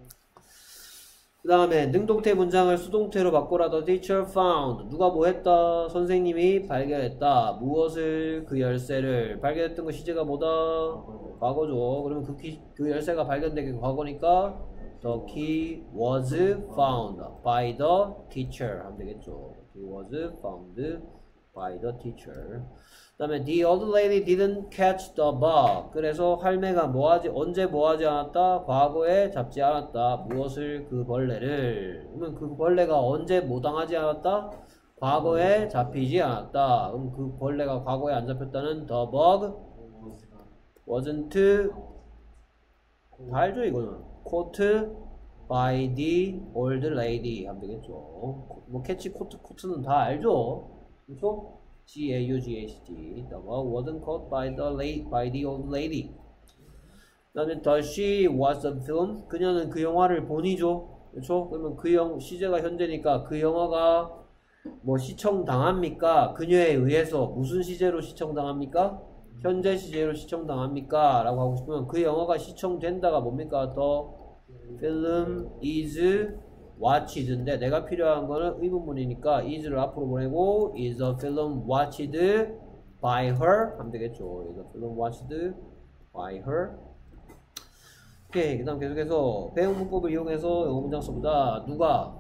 그 다음에 능동태 문장을 수동태로 바꾸라. The teacher found. 누가 뭐 했다? 선생님이 발견했다. 무엇을? 그 열쇠를. 발견했던 거 시제가 뭐다? 과거죠. 그러면 그, 키, 그 열쇠가 발견되게 과거니까 The key was found by the teacher 하면 되겠죠. It was found by the teacher. 그 다음에 the old lady didn't catch the bug. 그래서 할매가 뭐하지? 언제 뭐하지 않았다? 과거에 잡지 않았다. 무엇을? 그 벌레를. 그러면 그 벌레가 언제 뭐 당하지 않았다? 과거에 잡히지 않았다. 그럼 그 벌레가 과거에 안 잡혔다는 the bug wasn't 다 알죠 이거는. caught by the old lady 하면 되겠죠. 뭐 캐치 코트 코트는 다 알죠. 그렇죠? G A U G H T. The bug wasn't caught by the late by the old lady. 그다음에 does she watch the film? 그녀는 그 영화를 보니죠. 그렇죠? 그러면 그 영 시제가 현재니까 그 영화가 뭐 시청 당합니까? 그녀에 의해서 무슨 시제로 시청 당합니까? 현재 시제로 시청 당합니까? 라고 하고 싶으면 그 영화가 시청된다가 뭡니까? The film is watched인데 내가 필요한 거는 의문문이니까 is를 앞으로 보내고 is the film watched by her 하면 되겠죠. is the film watched by her. 오케이. 그 다음 계속해서 배운 문법을 이용해서 영어 문장 써보자. 누가?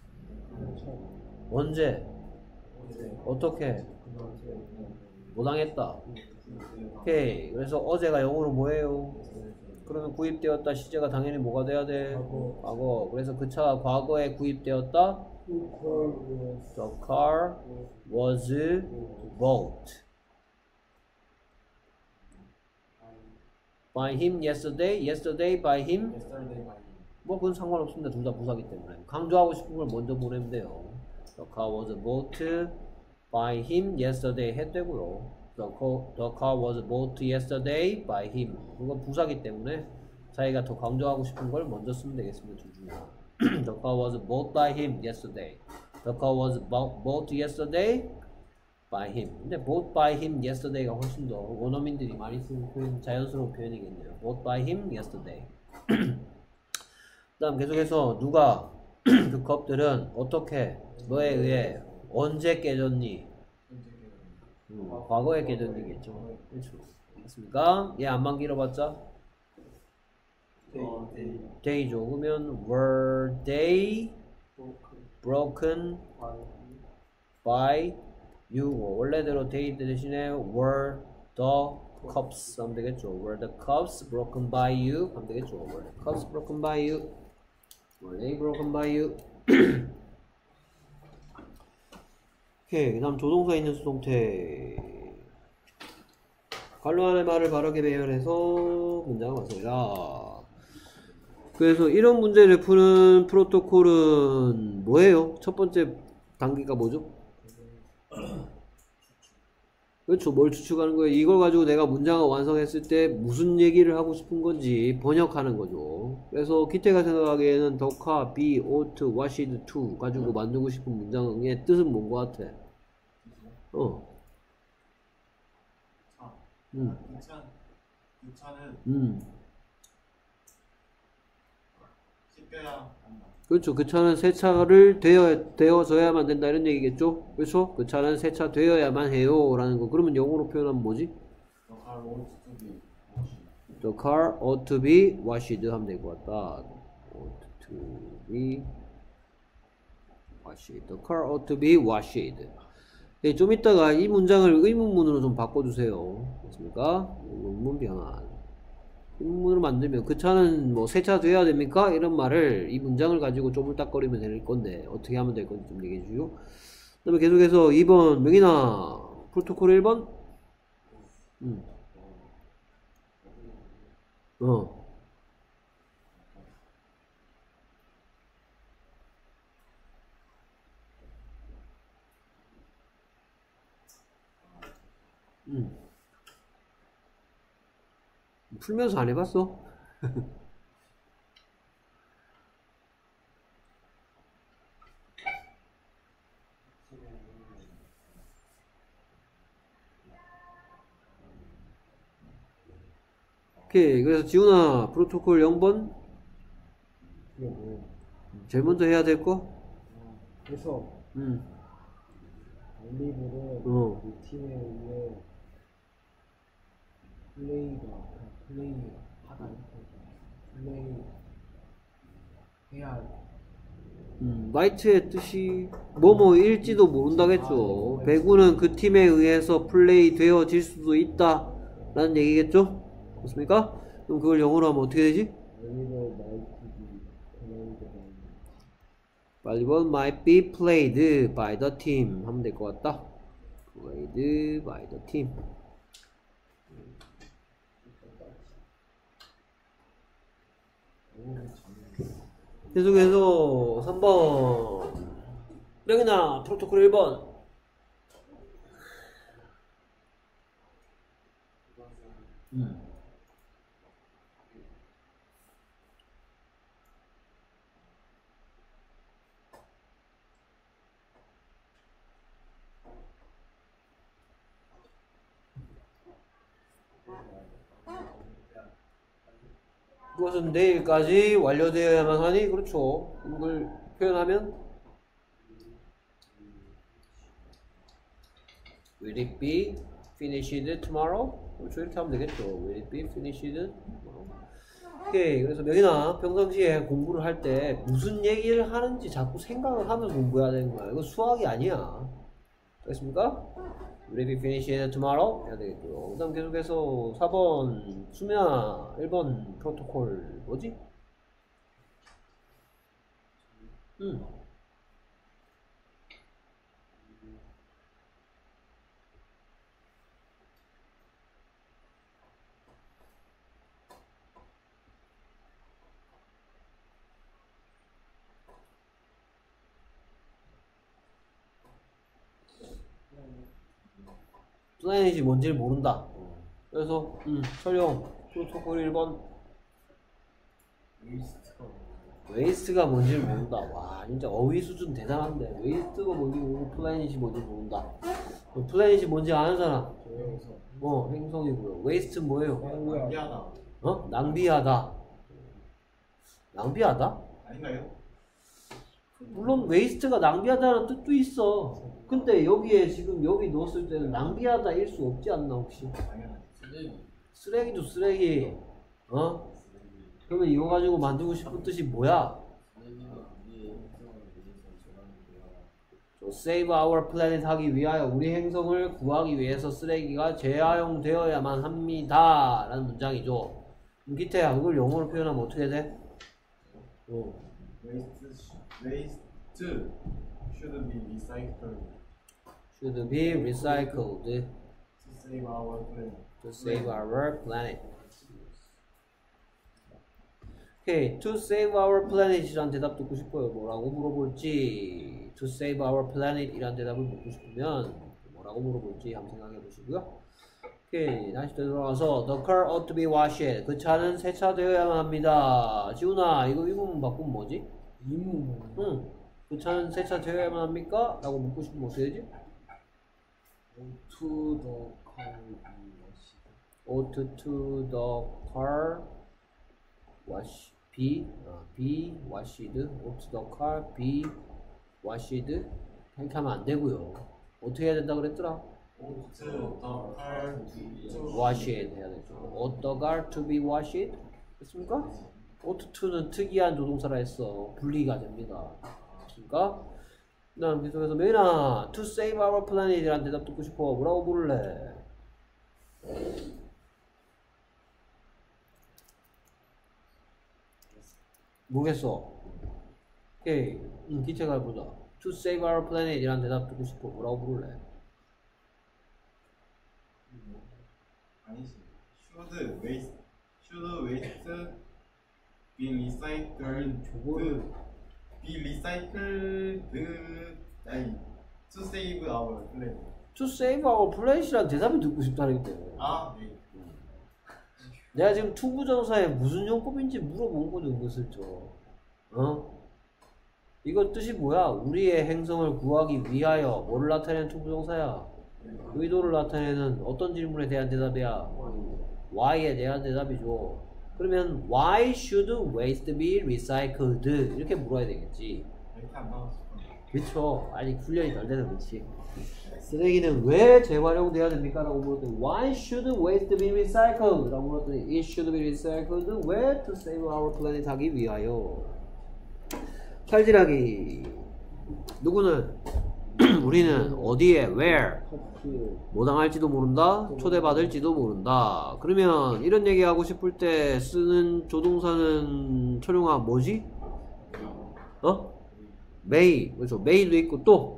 언제? 어떻게? 뭐 당했다? 오케이. 그래서 어제가 영어로 뭐예요? 그러면 구입되었다 시제가 당연히 뭐가 돼야 돼? 과거. 과거. 그래서 그 차가 과거에 구입되었다. The car was bought by him yesterday. Yesterday by him. Yesterday by him. 뭐 그건 상관없습니다. 둘 다 부사기 때문에. 강조하고 싶은 걸 먼저 보내면 돼요. The car was bought by him yesterday 해도 되고요. The car, the car was bought yesterday by him. 그건 부사기 때문에 자기가 더 강조하고 싶은 걸 먼저 쓰면 되겠습니다. 둘 중에. The car was bought by him yesterday. The car was bought, bought yesterday by him. 근데 bought by him yesterday가 훨씬 더 원어민들이 많이 쓰는 표현, 자연스러운 표현이겠네요. Bought by him yesterday. 그 다음 계속해서 누가 그 컵들은 어떻게 너에 의해 언제 깨졌니? 음, 과거에 깨졌니겠죠. 그렇죠. 맞습니까? 얘 안만 길어봤자 어, 네. day죠. 그러면 were they broken by you. 원래대로 they 대신에 were the cups 하면 되겠죠. were the cups broken by you 하면 되겠죠. were the cups broken by you. were they broken by you. 오케이. 그 다음 조동사 있는 수동태. 관로 안의 말을 바르게 배열해서 문장을 완성해라. 그래서 이런 문제를 푸는 프로토콜은 뭐예요? 첫 번째 단계가 뭐죠? 그렇죠. 뭘 추측하는 거예요? 이걸 가지고 내가 문장을 완성했을 때 무슨 얘기를 하고 싶은 건지 번역하는 거죠. 그래서 기태가 생각하기에는 the car, be, ought, washed to 가지고 만들고 싶은 문장의 뜻은 뭔 것 같아? 어. 차. 음. 그 차, 그 차는 음. 씻겨야 한다. 그렇죠. 그 차는 세차를 되어, 되어져야만 된다 이런 얘기겠죠? 그렇죠? 그 차는 세차 되어야만 해요 라는 거. 그러면 영어로 표현하면 뭐지? The car ought to The car ought to be be washed. washed 하면 될 것 같다. ought to be washed. The car ought to be washed. 네, 좀 이따가 이 문장을 의문문으로 좀 바꿔주세요. 맞습니까? 의문문 변환. 의문문으로 만들면 그 차는 뭐 세차돼야 됩니까? 이런 말을 이 문장을 가지고 쪼물딱거리면 될 건데 어떻게 하면 될 건지 좀 얘기해 주시고. 그 다음에 계속해서 이 번 명인아 프로토콜 일 번 음. 어. 음. 풀면서 안 해봤어? 오케이. 그래서 지훈아, 프로토콜 영 번 이게 뭐야? 제일 먼저 해야 될 거? 어, 그래서 음. 올리브를 어. 이 팀에 의해 플레이가 플레이 하다 플레이 해야 할 음, 마이트의 뜻이 뭐뭐일지도 모른다겠죠. 배구는 그 팀에 의해서 플레이 되어질 수도 있다 라는 얘기겠죠? 그렇습니까? 그럼 그걸 영어로 하면 어떻게 되지? 올리브 마이티비 플레이가 Volleyball might be played by the team 하면 될 것 같다. Played by the team. 계속해서 삼 번 명이나 프로토콜 일 번 음. 그것은 내일까지 완료되어야만 하니 그렇죠. 이걸 표현하면 Will it be finished tomorrow? 그렇죠. 이렇게 하면 되겠죠. Will it be finished tomorrow? 오케이. 그래서 명인아 평상시에 공부를 할 때 무슨 얘기를 하는지 자꾸 생각을 하면서 공부해야 되는 거야. 이거 수학이 아니야. 알겠습니까? Will it be finished tomorrow? 해야 되겠고요. 그 다음 계속해서 사 번 수면아 일 번 프로토콜 뭐지? 음. 플래닛이 뭔지를 모른다. 그래서 음, 철용 프로토콜 일 번 웨이스트가 웨이스트가 뭔지를 모른다. 와 진짜 어휘 수준 대단한데 웨이스트가 뭔지 모르고 플래닛이 뭔지 모른다. 플래닛이 뭔지 아는 사람? 조용해서 어 행성이고요. 웨이스트 뭐예요? 낭비하다 어? 낭비하다. 낭비하다? 아닌가요? 물론 웨이스트가 낭비하다는 뜻도 있어. 근데 여기에 지금 여기 넣었을 때는 낭비하다일 수 없지 않나 혹시? 당연하지. 쓰레기. 쓰레기도 쓰레기. 어? 그러면 이거 가지고 만들고 싶은 뜻이 뭐야? 저 save our planet 하기 위하여 우리 행성을 구하기 위해서 쓰레기가 재활용되어야만 합니다 라는 문장이죠. 그럼 기태야 그걸 영어로 표현하면 어떻게 돼? 어. Waste, waste should be recycled should be recycled to save our planet. to save our planet. 오케이, to save our planet 이란 대답 듣고 싶어요. 뭐라고 물어볼지. to save our planet 이란 대답을 묻고 싶으면 뭐라고 물어볼지 한번 생각해 보시고요. 오케이, 다시 되돌아가서 the car ought to be washed. 그 차는 세차되어야만 합니다. 지훈아, 이거 이 부분 바꾸면 뭐지? 이문 응, 그 차는 세차되어야만 합니까? 라고 묻고 싶으면 어떻게 되지? to the car wash ought to the car wash be 어, be washed ought to the car be washed 이렇게 하면 안 되고요. 어떻게 해야 된다 그랬더라? Ought the car to washed 해야 되죠. ought the car to be washed 됐습니까? ought to는 특이한 조동사라 했어. 분리가 됩니다. 됐습니까? 그 다음 계속해서 메인아 to save our planet 이란 대답 듣고 싶어. 뭐라고 부를래? 모르겠어. 오케이. 응, 기체가 보자. To save our planet 이란 대답 듣고 싶어. 뭐라고 부를래? 아니지. Should waste should waste be recycled 저거를 be recycled 아니 to save our planet. To save our planet이란 대답이 듣고 싶다는 게 아, 네. 내가 지금 투부정사에 무슨 용법인지 물어본 거죠, 은근슬쩍. 어? 이거 뜻이 뭐야? 우리의 행성을 구하기 위하여 뭐를 나타내는 투부정사야? 의도를 나타내는 어떤 질문에 대한 대답이야? Why에 대한 대답이죠. 그러면 Why should waste be recycled? 이렇게 물어야 되겠지. 이렇게 안 나왔어. 그쵸. 아니 훈련이 덜 되는 거지. 쓰레기는 왜 재활용돼야 됩니까? 라고 물었더니 Why should waste be recycled? 라고 물었더니 It should be recycled where to save our planet 하기 위하여. 칼질하기. 누구는? 우리는 어디에? Where? 뭐 당할지도 모른다? 초대받을지도 모른다. 그러면 이런 얘기하고 싶을 때 쓰는 조동사는 철용아 뭐지? 어? may. 그렇죠. may도 있고 또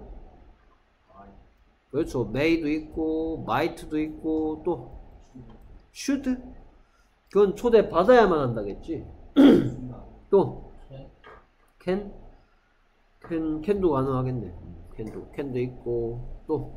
그렇죠. may도 있고 might도 있고 또 should. 그건 초대받아야만 한다겠지. 또 can. can, can도 가능하겠네. can도, can도 있고 또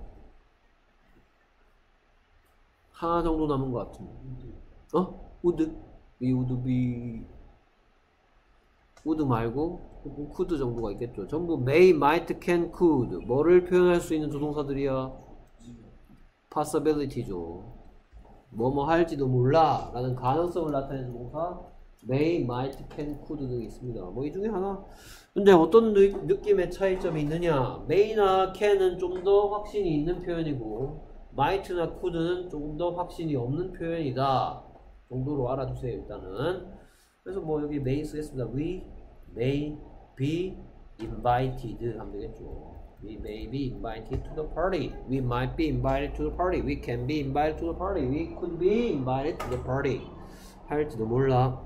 하나 정도 남은 것 같은데. 어? would, we would be would 말고 could 정도가 있겠죠. 전부 may, might, can, could 뭐를 표현할 수 있는 조동사들이야? possibility죠. 뭐뭐 할지도 몰라 라는 가능성을 나타내는 동사 may, might, can, could 등이 있습니다. 뭐 이 중에 하나. 근데 어떤 느, 느낌의 차이점이 있느냐? may나 can은 좀 더 확신이 있는 표현이고 might나 could는 조금 더 확신이 없는 표현이다 정도로 알아두세요. 일단은. 그래서 뭐 여기 may 쓰겠습니다. We may be invited 하면 되겠죠. We may be invited to the party. We might be invited to the party. We can be invited to the party. We could be invited to the party. 할지도 몰라.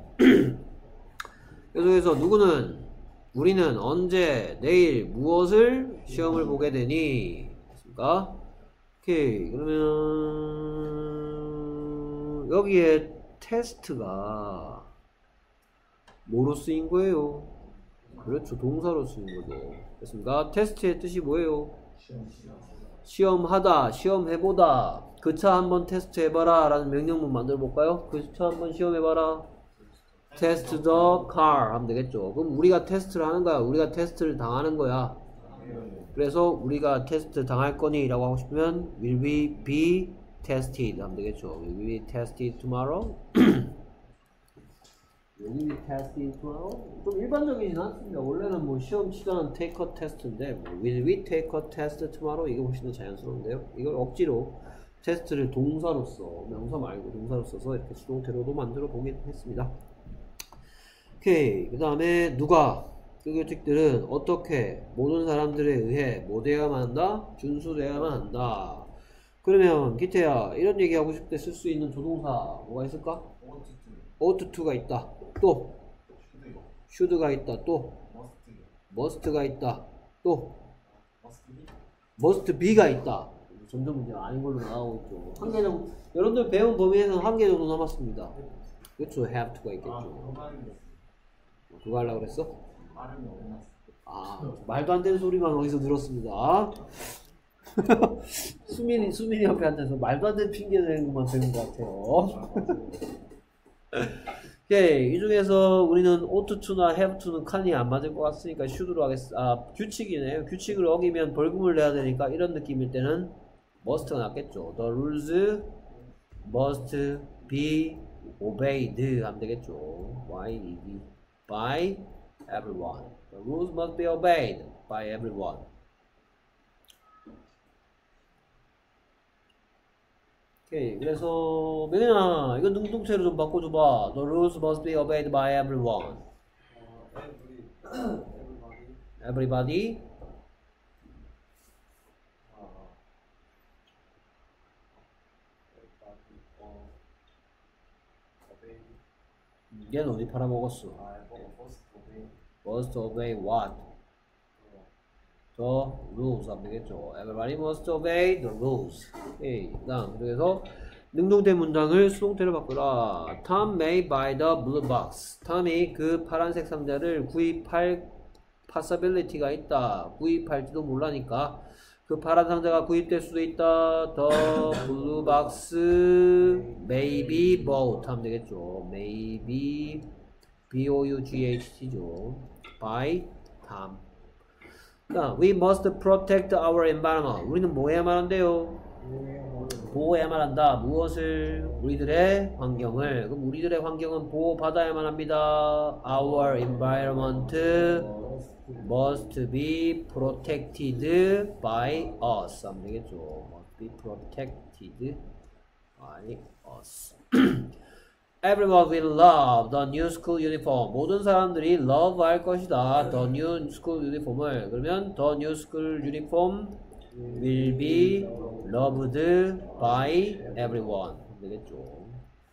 그래서 누구는 우리는 언제 내일 무엇을 시험을 보게 되니? 됐습니까? 오케이. 그러면 여기에 테스트가 뭐로 쓰인 거예요? 그렇죠. 동사로 쓰인 거죠. 됐습니까? 테스트의 뜻이 뭐예요? 시험하다, 시험해보다. 그 차 한번 테스트 해봐라 라는 명령문 만들어 볼까요? 그 차 한번 시험해봐라. 테스트 the car 하면 되겠죠. 그럼 우리가 테스트를 하는 거야. 우리가 테스트를 당하는 거야. 그래서 우리가 테스트 당할 거니 라고 하고 싶으면 will we be tested 하면 되겠죠. will we be tested tomorrow? will we be tested tomorrow? 좀 일반적이진 않습니다. 원래는 뭐 시험 치자는 take a test인데 뭐 will we take a test tomorrow? 이게 훨씬 더 자연스러운데요. 이걸 억지로 테스트를 동사로서 명사 말고 동사로 써서 이렇게 수동태로도 만들어 보긴 했습니다. 오케이. 그 다음에 누가 그 규칙들은 어떻게 모든 사람들에 의해 뭐 되어야만 한다? 준수되어야만 한다. 그러면 기태야 이런 얘기하고 싶을 때 쓸 수 있는 조동사 뭐가 있을까? ought to가 있다. 또 should가 있다. 또 must가 있다. 또 must be가 있다. 점점 이제 아닌 걸로 나오고 있죠. 한 개 정도 여러분들 배운 범위에서는 한 개 정도 남았습니다. 그렇죠. have to가 있겠죠. 그거 하려고 그랬어? 아, 말도 안 되는 소리만 어디서 들었습니다. 수민이, 수민이 옆에 앉아서 말도 안 되는 핑계 대는 것만 배운 것 같아요. 오케이. 이 중에서 우리는 ought to나 have to는 칸이 안 맞을 것 같으니까 should로 하겠습니다. 아, 규칙이네요. 규칙을 어기면 벌금을 내야 되니까 이런 느낌일 때는 must가 낫겠죠. The rules must be obeyed 하면 되겠죠. Why? By everyone. The rules must be obeyed by everyone. 오케이. 그래서 명현아 이거 능동체로 좀 바꿔줘봐. The rules must be obeyed by everyone. Everybody. 얘는 어디 팔아먹었어? Must obey what? The rules 하면 되겠죠. Everybody must obey the rules. 오케이. 그 다음 그래서 능동태 문장을 수동태로 바꾸라. Tom may buy the blue box. 톰이 그 파란색 상자를 구입할 possibility가 있다. 구입할지도 몰라니까 그 파란 상자가 구입될 수도 있다. The blue box may be bought 하면 되겠죠. may be B O U G H T죠. by Tom. 자, we must protect our environment. 우리는 뭐 해야만 한대요? 보호해야만 한다. 무엇을? 우리들의 환경을. 그럼 우리들의 환경은 보호받아야만 합니다. Our environment must be protected by us. 하면 되겠죠. Must be protected by us. Everyone will love the new school uniform. 모든 사람들이 love 할 것이다. The new school uniform을. 그러면 the new school uniform will be loved by everyone. 되겠죠.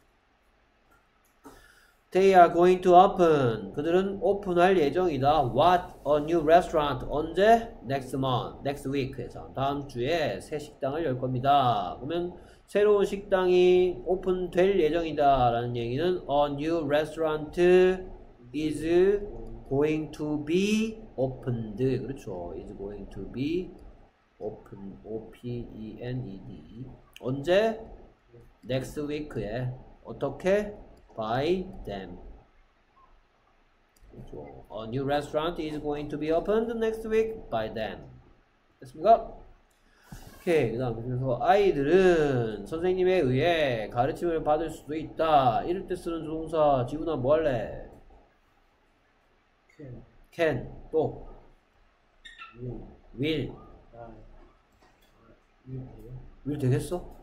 They are going to open. 그들은 오픈할 예정이다. What? A new restaurant. 언제? Next month. Next week에서. 다음 주에 새 식당을 열 겁니다. 그러면 새로운 식당이 오픈될 예정이다 라는 얘기는 A new restaurant is going to be opened. 그렇죠. is going to be open. O P E N E D. 언제? Next week에. 어떻게? By them. 그렇죠. A new restaurant is going to be opened next week by them. 됐습니까? 오케이. 그 다음 그래서 아이들은 선생님에 의해 가르침을 받을 수도 있다. 이럴 때 쓰는 조동사. 지훈아 뭐 할래? can, can. 또 will, will. 아, will 돼요? will 되겠어?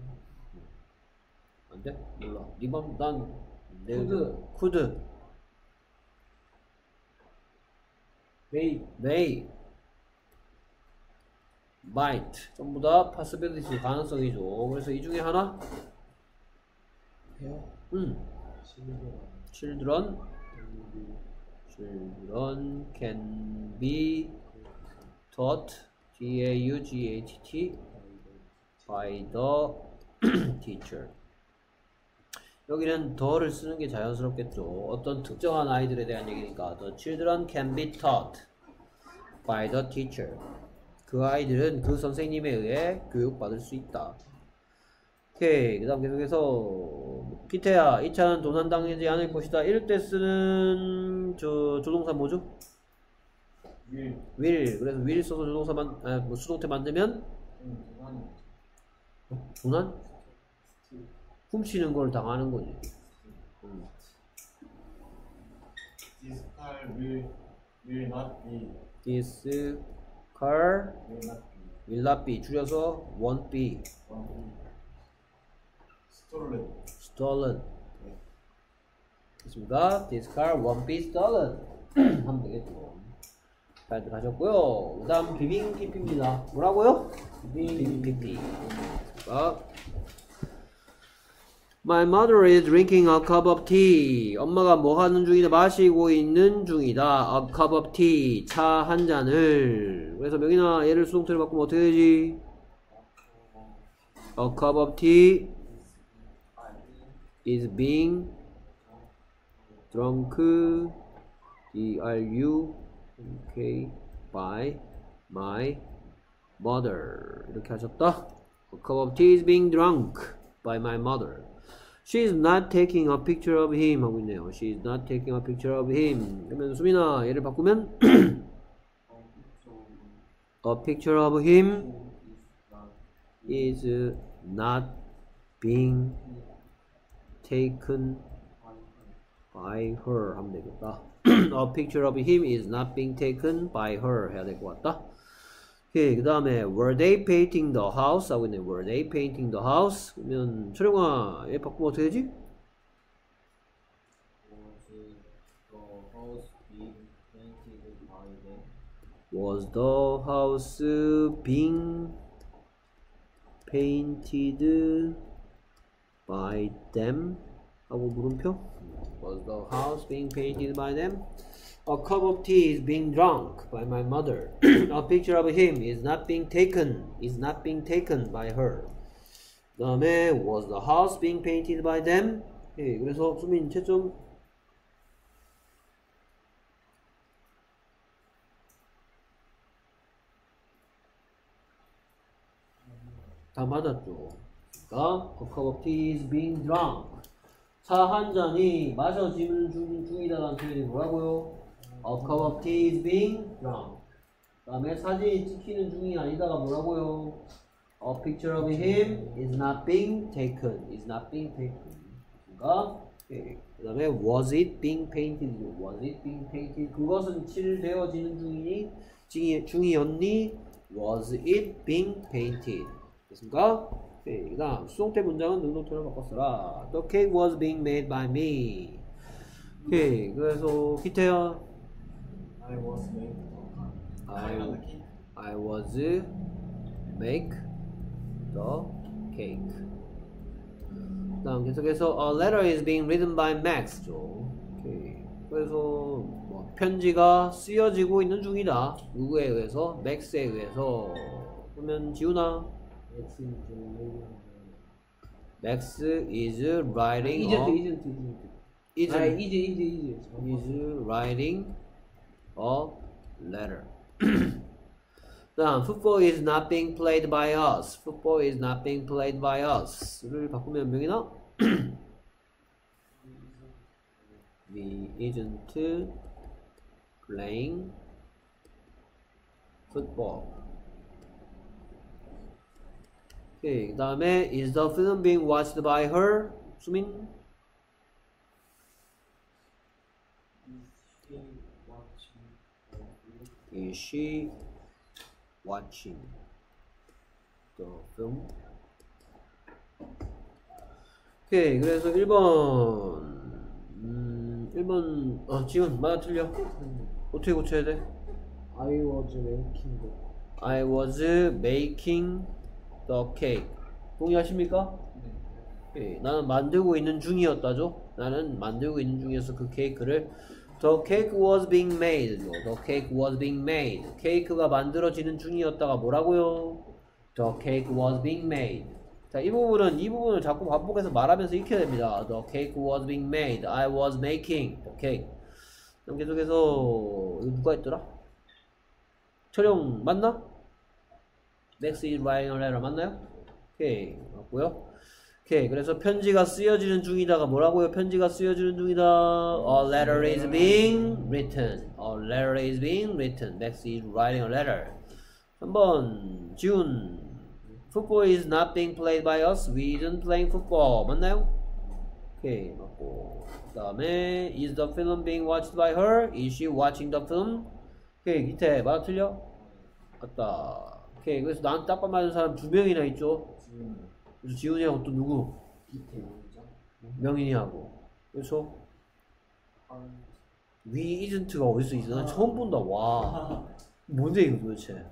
안 돼? 몰라. 니맘 난 could. could. may, may. might. 전부 다 possibility 가능성이죠. 그래서 이 중에 하나? 해요? 음. children, children. children can be taught. T A U G H T. by the teacher. 여기는 더를 쓰는 게 자연스럽겠죠. 어떤 특정한 아이들에 대한 얘기니까 The children can be taught by the teacher. 그 아이들은 그 선생님에 의해 교육받을 수 있다. 오케이. 그 다음 계속해서 기태야 이 차는 도난당하지 않을 것이다. 이럴 때 쓰는 저 조동사 뭐죠? will. will. 그래서 will 써서 조동사 만, 아, 뭐 수동태 만들면 어? 도난? 훔치는 걸 당하는 거지. 음. This car will will not be This car will not be will not be. 줄여서 won't be won't be stolen. stolen. 됐습니까? This car won't be stolen. 하면 되겠죠. 잘 하셨고요. 그 다음 비빙 피피입니다. 뭐라고요? 비빙 피피. 자, My mother is drinking a cup of tea. 엄마가 뭐 하는 중이다? 마시고 있는 중이다. A cup of tea. 차 한 잔을. 그래서 명인아 얘를 수동태로 바꾸면 어떻게 되지? A cup of tea is being drunk. D R U K by my mother. 이렇게 하셨다. A cup of tea is being drunk by my mother. She is not taking a picture of him 하고 있네요. She is not taking a picture of him. 그러면 수민아 얘를 바꾸면 A picture of him is not being taken by her 하면 되겠다. A picture of him is not being taken by her 해야 될 것 같다. 오케이, 그 다음에 Were they painting the house? 하고 있네. Were they painting the house? 그러면 철영아 얘 바꾸면 어떻게 되지? Was the house being painted by them? 하고 물음표? Was the house being painted by them? A cup of tea is being drunk by my mother. A picture of him is not being taken. Is not being taken by her. 그 다음에 was the house being painted by them? 예, 그래서 수민 채점 다 맞았죠. 그러니까 a cup of tea is being drunk. 차 한 잔이 마셔지는 중, 중이다라는 표현이 뭐라고요? A cup of tea is being drunk. 그 다음에 사진이 찍히는 중이 아니다가 뭐라고요? A picture of him is not being taken. is not being taken. 그러니까 그 다음에 was it being painted? was it being painted? 그것은 칠되어지는 중이니 중이, 중이었니? was it being painted? 됐습니까? 네, 그 다음 수동태 문장은 능동태로 바꿨어라. The cake was being made by me. 오케이, 그래서 기태야 I was made I, the cake. I was make the cake. 그 다음 계속해서 A letter is being written by Max죠. 오케이. 그래서 뭐 편지가 쓰여지고 있는 중이다. 누구에 의해서? Max에 의해서. 그러면 지훈아 Max is writing 이젠트 a 이젠트 이젠트 is, 아 이제 이제 이제 is writing a letter. 다음 football is not being played by us. football is not being played by us를 바꾸면 몇 명이나? We isn't playing football. 오케이, 그 다음에 is the film being watched by her? 수민? Is she watching the film? 오케이, 그래서 일 번 음, 일 번 어, 지훈 맞아 틀려? 어떻게 고쳐야 돼? I was making the I was making the cake. 동의하십니까? 네. 나는 만들고 있는 중이었다죠. 나는 만들고 있는 중이어서 그 케이크를 The cake was being made. The cake was being made. 케이크가 만들어지는 중이었다가 뭐라고요? The cake was being made. 자, 이 부분은 이 부분을 자꾸 반복해서 말하면서 익혀야 됩니다. The cake was being made. I was making the cake. 그럼 계속해서 이거 누가 했더라? 철영 맞나? Max is writing a letter 맞나요? 오케이 맞고요. 오케이 그래서 편지가 쓰여지는 중이다가 뭐라고요? 편지가 쓰여지는 중이다. A letter is being written. A letter is being written. Max is writing a letter. 삼 번 지훈 Football is not being played by us. We isn't playing football. 맞나요? 오케이 맞고 그 다음에 Is the film being watched by her? Is she watching the film? 오케이 기태 맞아 틀려? 맞다. 오케이 그래서 나한테 딱밤 맞은 사람 두 명이나 있죠. 그래서 지훈이하고 또 누구? 명인이하고. 그렇죠? We isn't가 어디서 있어? 난 처음 본다. 와 뭔데 이거 도대체?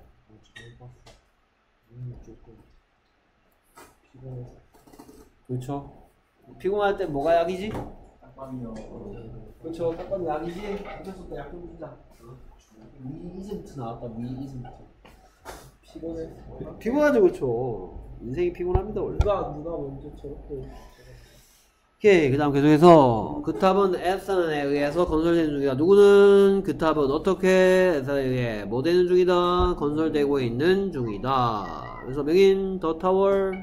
그렇죠? 피곤할 때 뭐가 약이지? 딱밤이요. 그렇죠. 딱밤 약이지? 어쩔 수 없다. 약 좀 주자. We isn't 나왔다. We isn't. 피곤해. 피곤하죠, 그렇죠. 인생이 피곤합니다 원래. 누가 누가 먼저 저렇게 오케이, 그 다음 계속해서 그 탑은 에선에 의해서 건설되는 중이다. 누구는 그 탑은 어떻게 에선에 의해 뭐 되는 중이다? 건설되고 있는 중이다. 그래서 명인 더 타워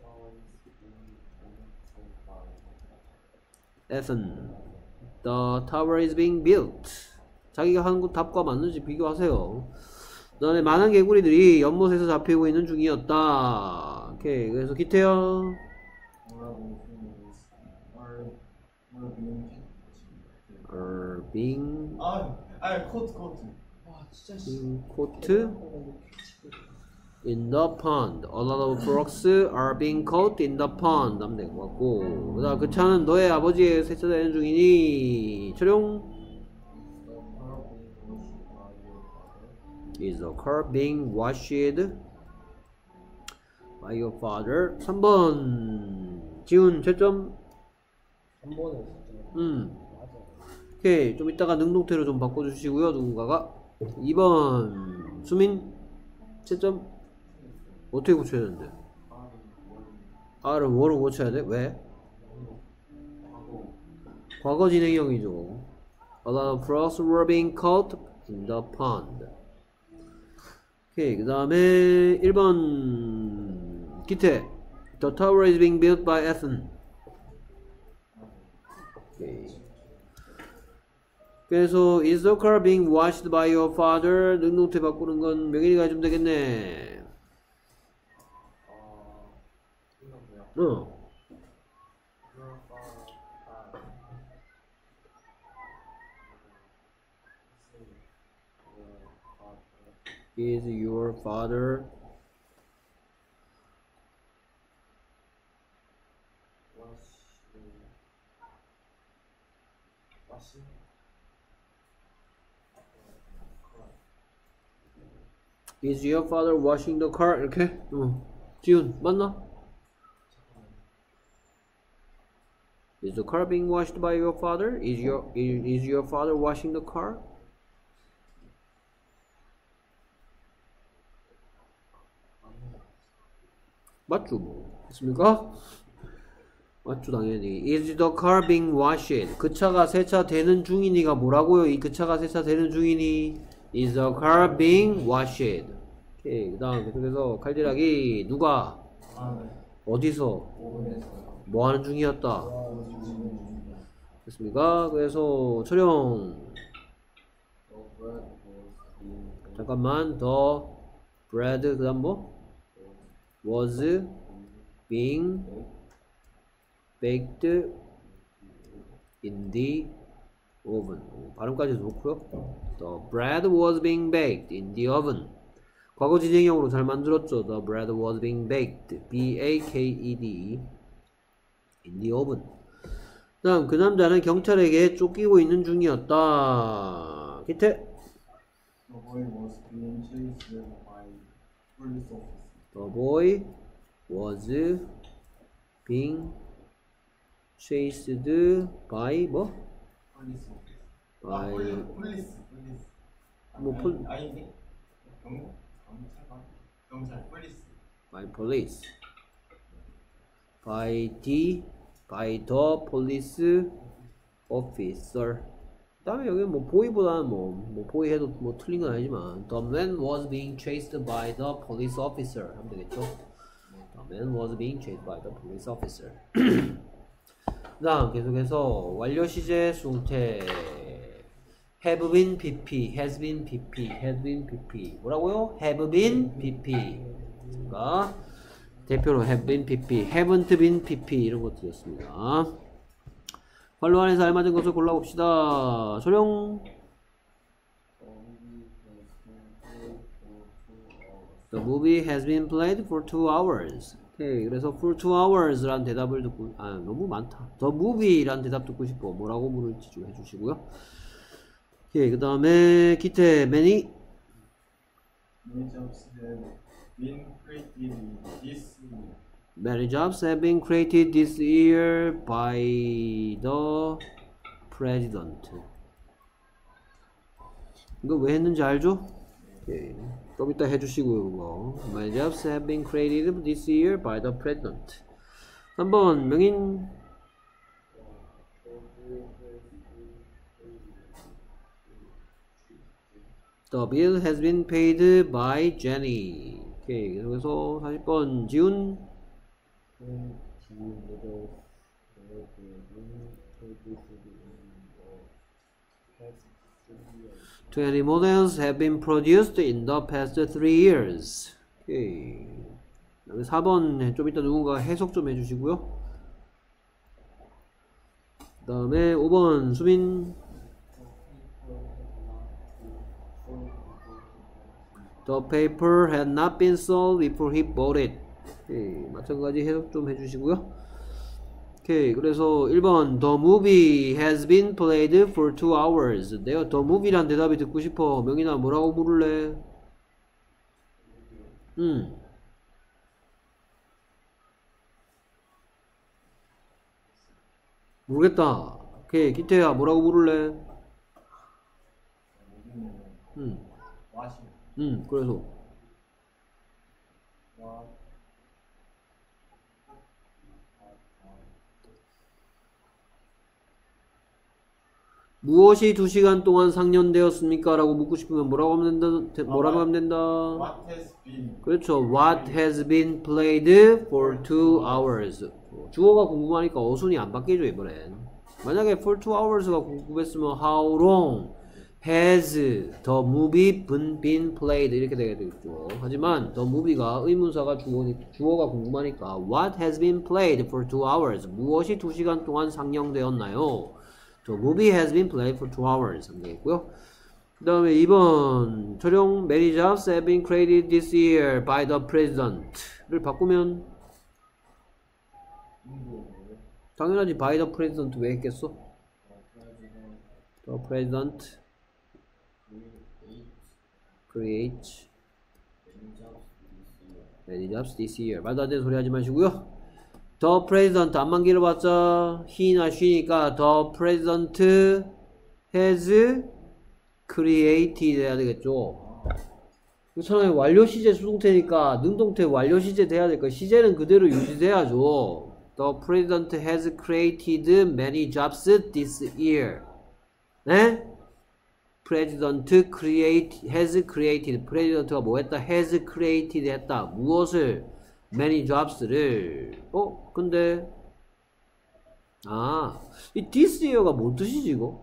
에선 The tower is being built. 자기가 한 탑과 맞는지 비교하세요. 그 다음에 많은 개구리들이 연못에서 잡히고 있는 중이었다. 오케이, 그래서 기태요. are being 아, 아, 코트, 코트. 와 진짜 being caught in the pond. A lot of frogs are being caught in the pond. 하면 될 것 같고. 그다음 그 차는 너의 아버지의 세차되는 중이니. 촬영. Is the car being washed by your father? 삼 번 지훈 채점. 한 번에 진짜 음. 맞아. 오케이 좀 이따가 능동태로 좀 바꿔주시고요 누군가가. 이 번 수민 채점 어떻게 고쳐야 되는데? R은 뭐로 고쳐야 돼? 왜? 과거 진행형이죠. A lot of frogs were being caught in the pond. 오케이 그 다음에 일 번 기태. The tower is being built by Ethan. 오케이. 그래서 is the car being washed by your father? 능동태 바꾸는 건 명일이가 좀 되겠네. 어, 이건데요. 어. Is your father Is your father washing the car? 이렇게? 어. 지훈 맞나? Is the car being washed by your father? Is your is, is your father washing the car? 맞죠 뭐. 됐습니까? 맞죠 당연히. Is the car being washed? 그 차가 세차 되는 중이니가 뭐라고요? 이 그 차가 세차 되는 중이니? Is the car being washed? 오케이. 그 다음 계속해서 칼질하기. 누가? 아, 네. 어디서? 오븐에서요. 뭐 하는 중이었다? 어, 지금 됐습니까? 그래서 촬영. 어, 뭐야, 뭐, 이- 잠깐만. The bread 그 다음 뭐? Was being baked in the oven. 어, 발음까지 좋고요. The bread was being baked in the oven. 과거 진행형으로 잘 만들었죠. The bread was being baked. B A K E D in the oven. 다음 그 남자는 경찰에게 쫓기고 있는 중이었다. 기태. The boy was being chased by police officers. The boy was being chased by 뭐? Police officers. by 아, 폴리- 폴리스, 폴리스. 뭐 아니, 폴- 아니네. 경, 경찰관? 경찰, 폴리스. by police by the by the police officer. 그 다음에 여기 뭐 보이보다는 뭐, 뭐 보이 해도 뭐 틀린 건 아니지만 the man was being chased by the police officer 하면 되겠죠. The man was being chased by the police officer. 그 다음 계속해서 완료 시제 수동태 have been pp, has been pp, had been pp. 뭐라고요? have been pp. 그러니까 대표로 have been pp, haven't been pp 이런 것들이었습니다. 관로 안에서 알맞은 것을 골라봅시다. 소령. The movie has been played for two hours. 오케이, 그래서 for two hours 란 대답을 듣고, 아, 너무 많다. The movie 란 대답 듣고 싶어. 뭐라고 물을지 좀 해주시고요. 오케이, 그 다음에 기태, many. Many jobs have been created this year. Many jobs have been created this year by the president. 이거 왜 했는지 알죠? 오케이. 좀 이따 해주시고요, 그거. Many jobs have been created this year by the president. 삼 번, 명인. The bill has been paid by Jenny. 오케이. 그래서 사십 번, 지훈. twenty models have been produced in the past three years. 오케이. 그다음에 사 번 좀 이따 누군가 해석 좀 해주시고요. 그 다음에 오 번 수빈. The paper had not been sold before he bought it. 오케이. 마찬가지 해석 좀 해주시고요. 오케이. 그래서 일 번 The movie has been played for two hours. 내가 The movie란 대답이 듣고 싶어. 명인아 뭐라고 물을래? 음. 모르겠다. 오케이. 기태야 뭐라고 물을래? 음. 와시. 음. 그래서 와. 무엇이 두 시간 동안 상연되었습니까? 라고 묻고 싶으면 뭐라고 하면 된다? 뭐라고 하면 된다? What has been 그렇죠. What has been played for two hours. 주어가 궁금하니까 어순이 안 바뀌죠, 이번엔. 만약에 for two hours가 궁금했으면 how long has the movie been, been played 이렇게 되겠죠. 하지만 the movie가 의문사가 주어니, 주어가 궁금하니까 what has been played for two hours. 무엇이 두 시간 동안 상영되었나요? The movie has been played for two hours 하면 되겠고요. 그 다음에 이 번 조령 many jobs have been created this year by the president를 바꾸면 당연하지. by the president 왜 했겠어? the president create many jobs this year. 말도 안 되는 소리 하지 마시고요. the president 안만 길어봤자 he나 she니까 the president has created 해야 되겠죠. 차라리 완료 시제 수동태니까 능동태 완료 시제 돼야 될까? 시제는 그대로 유지돼야죠. The president has created many jobs this year. 네? president create has created. president가 뭐 했다? has created 했다. 무엇을? many jobs를. 어? 근데 아, 이 this year가 뭔 뜻이지 이거?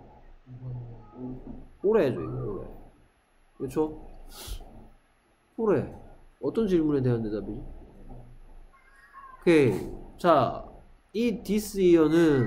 올해죠 이거 올해. 그렇죠? 올해. 어떤 질문에 대한 대답이지? 오케이. 자, 이 this year는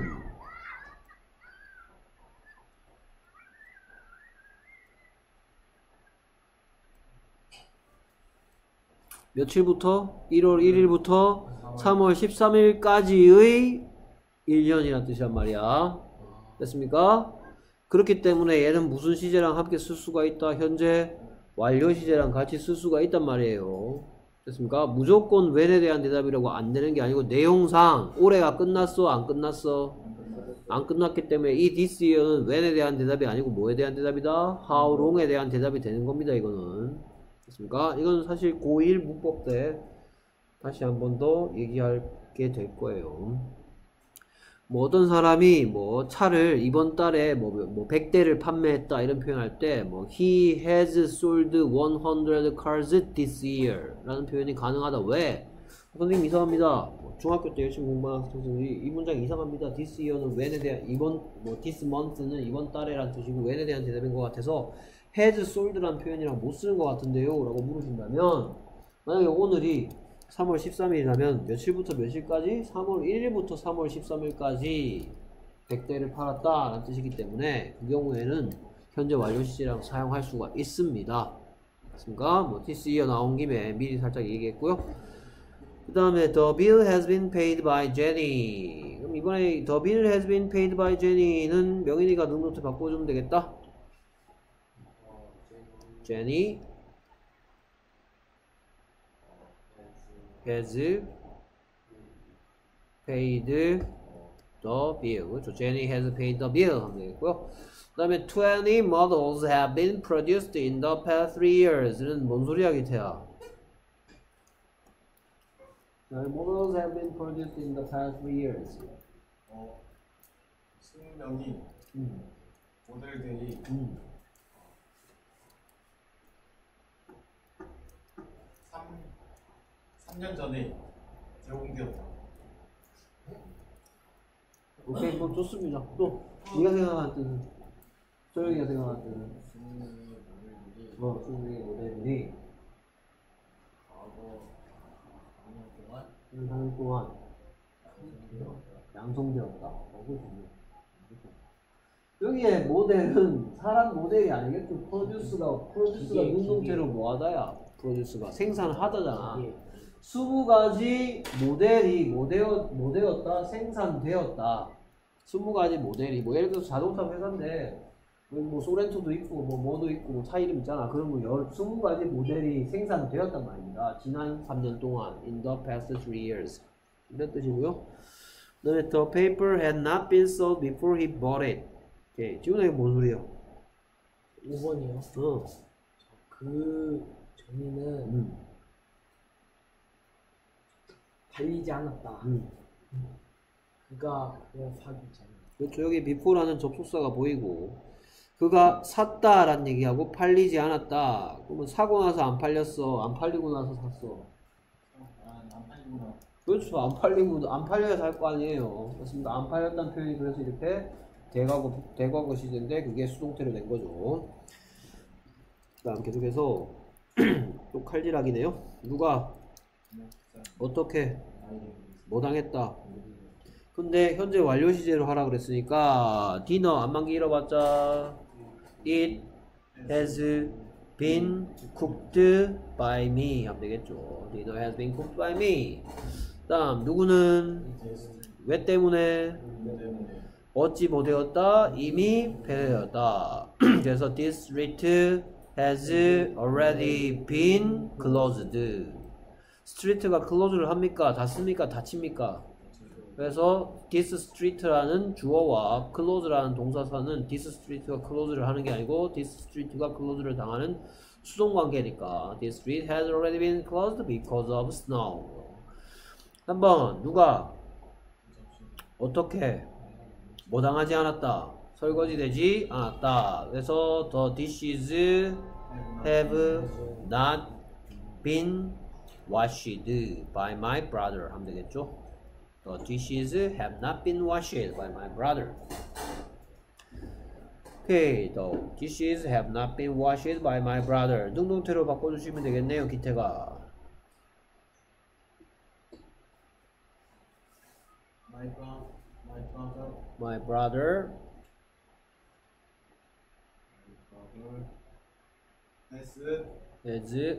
며칠부터? 일월 일일부터 삼월 십삼일까지의 일 년이라는 뜻이란 말이야. 됐습니까? 그렇기 때문에 얘는 무슨 시제랑 함께 쓸 수가 있다? 현재 완료 시제랑 같이 쓸 수가 있단 말이에요. 됐습니까? 무조건 when에 대한 대답이라고 안 되는 게 아니고 내용상 올해가 끝났어? 안 끝났어? 안 끝났기 때문에 이 this year는 when에 대한 대답이 아니고 뭐에 대한 대답이다? how long에 대한 대답이 되는 겁니다. 이거는. 됐습니까? 이건 사실 고일 문법 때 다시 한 번 더 얘기하게 될 거예요. 뭐 어떤 사람이 뭐 차를 이번 달에 뭐, 뭐 백 대를 판매했다 이런 표현할 때 뭐 he has sold one hundred cars this year 라는 표현이 가능하다. 왜? 선생님 이상합니다. 뭐 중학교 때 열심히 공부한 학생들이 이 문장 이상합니다. this year는 when에 대한 이번 뭐 this month는 이번 달에란 뜻이고 when에 대한 대답인 것 같아서 has sold라는 표현이랑 못 쓰는 것 같은데요 라고 물으신다면 만약에 오늘이 삼월 십삼일이라면 며칠부터 며칠까지? 삼월 일일부터 삼월 십삼일까지 백 대를 팔았다 라는 뜻이기 때문에 그 경우에는 현재 완료 시제랑 사용할 수가 있습니다. 맞습니까? 뭐 this year 나온 김에 미리 살짝 얘기했고요. 그 다음에 the bill has been paid by Jenny. 그럼 이번에 the bill has been paid by Jenny는 명인이가 능동태 바꿔주면 되겠다. Jenny has paid the bill. 그렇죠. Jenny has paid the bill 하면 되겠고요. 그 다음에 twenty models have been produced in the past three years는 뭔 소리야 기태야? models have been produced in the past three years. 어, 이십 명이 음. 모델들이 음. 삼 년 전에 제공되었다. 오케이, 뭐 좋습니다. 또 네가 생각한 뜻은 소영이가 생각한 뜻은 뭐 수능의 모델들이 과거 사 년 동안 사 년 동안 양성되었다. 여기에 모델은 사람 모델이 아니겠죠. 프로듀스가 프로듀스가 기계, 능동태로 뭐하다야. 프로듀스가 생산하다잖아. 스무 가지 모델이 뭐되었, 뭐되었다? 생산되었다. 스무 가지 모델이 뭐 예를 들어서 자동차 회사인데 뭐 소렌토도 있고 뭐 뭐도 있고 뭐 차 이름 있잖아. 그런 거 열, 스무 가지 모델이 생산되었단 말입니다. 지난 삼 년 동안 in the past three years 이런 뜻이고요. 그다음에 the paper had not been sold before he bought it. 오케이. 지훈아 이거 뭔 소리야? 오 번이요. 어. 그 전이는 음. 팔리지 않았다. 음. 그가 그걸 사기 전에. 그렇죠. 여기 before라는 접속사가 보이고 그가 샀다라는 얘기하고 팔리지 않았다. 그러면 사고 나서 안 팔렸어. 안 팔리고 나서 샀어. 아, 안 팔리구나. 그렇죠. 안 팔리고 안 팔려야 살 거 아니에요. 그렇습니다. 안 팔렸다는 표현이 그래서 이렇게 대과거 대과거 시제인데 그게 수동태로 된 거죠. 그다음 계속해서 또 칼질하기네요. 누가 어떻게 뭐 당했다. 근데 현재 완료 시제로 하라 그랬으니까 디너 안만기 잃어봤자 it has been cooked by me 하면 되겠죠. dinner has been cooked by me. 다음 누구는 왜 때문에 어찌 못되었다 이미 폐되었다. 그래서 this street has already been closed. street가 close를 합니까? 닫습니까? 닫힙니까? 그래서 this street라는 주어와 close라는 동사사는 this street가 close를 하는 게 아니고 this street가 close를 당하는 수동 관계니까 this street has already been closed because of snow. 한번 누가 어떻게 뭐 당하지 않았다. 설거지 되지 않았다. 그래서 the dishes have not been washed by my brother 하면 되겠죠. The dishes have not been washed by my brother. Okay, the dishes have not been washed by my brother. 능동태로 바꿔주시면 되겠네요. 기태가. My bro- my brother, My brother brother has is has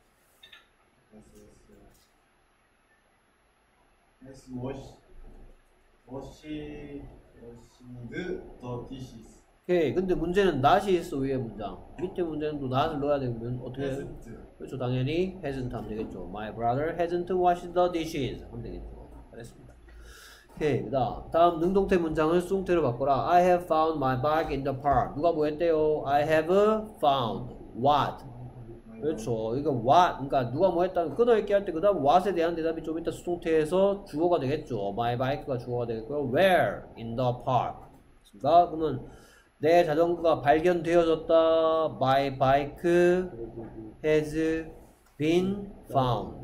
has washed washed washed the dishes. 오케이. 근데 문제는 not이 있어. 위에 문장. 밑에 문제는 또 not을 넣어야 되면 어떻게 해요? hasn't. 그렇죠. 당연히 hasn't 하면 되겠죠. My brother hasn't washed the dishes 하면 되겠죠. 잘했습니다. 오케이. 그 다음 다음 능동태 문장을 수동태로 바꿔라. I have found my bike in the park. 누가 뭐 했대요? I have found what? 그렇죠. 이거 what, 그러니까 누가 뭐 했다는 끊어읽기 할 때 그 다음 what에 대한 대답이 좀 이따 수동태에서 주어가 되겠죠. My bike가 주어가 되겠고요. Where? In the park. 그러니까 그러면 내 자전거가 발견되어졌다. My bike has been found.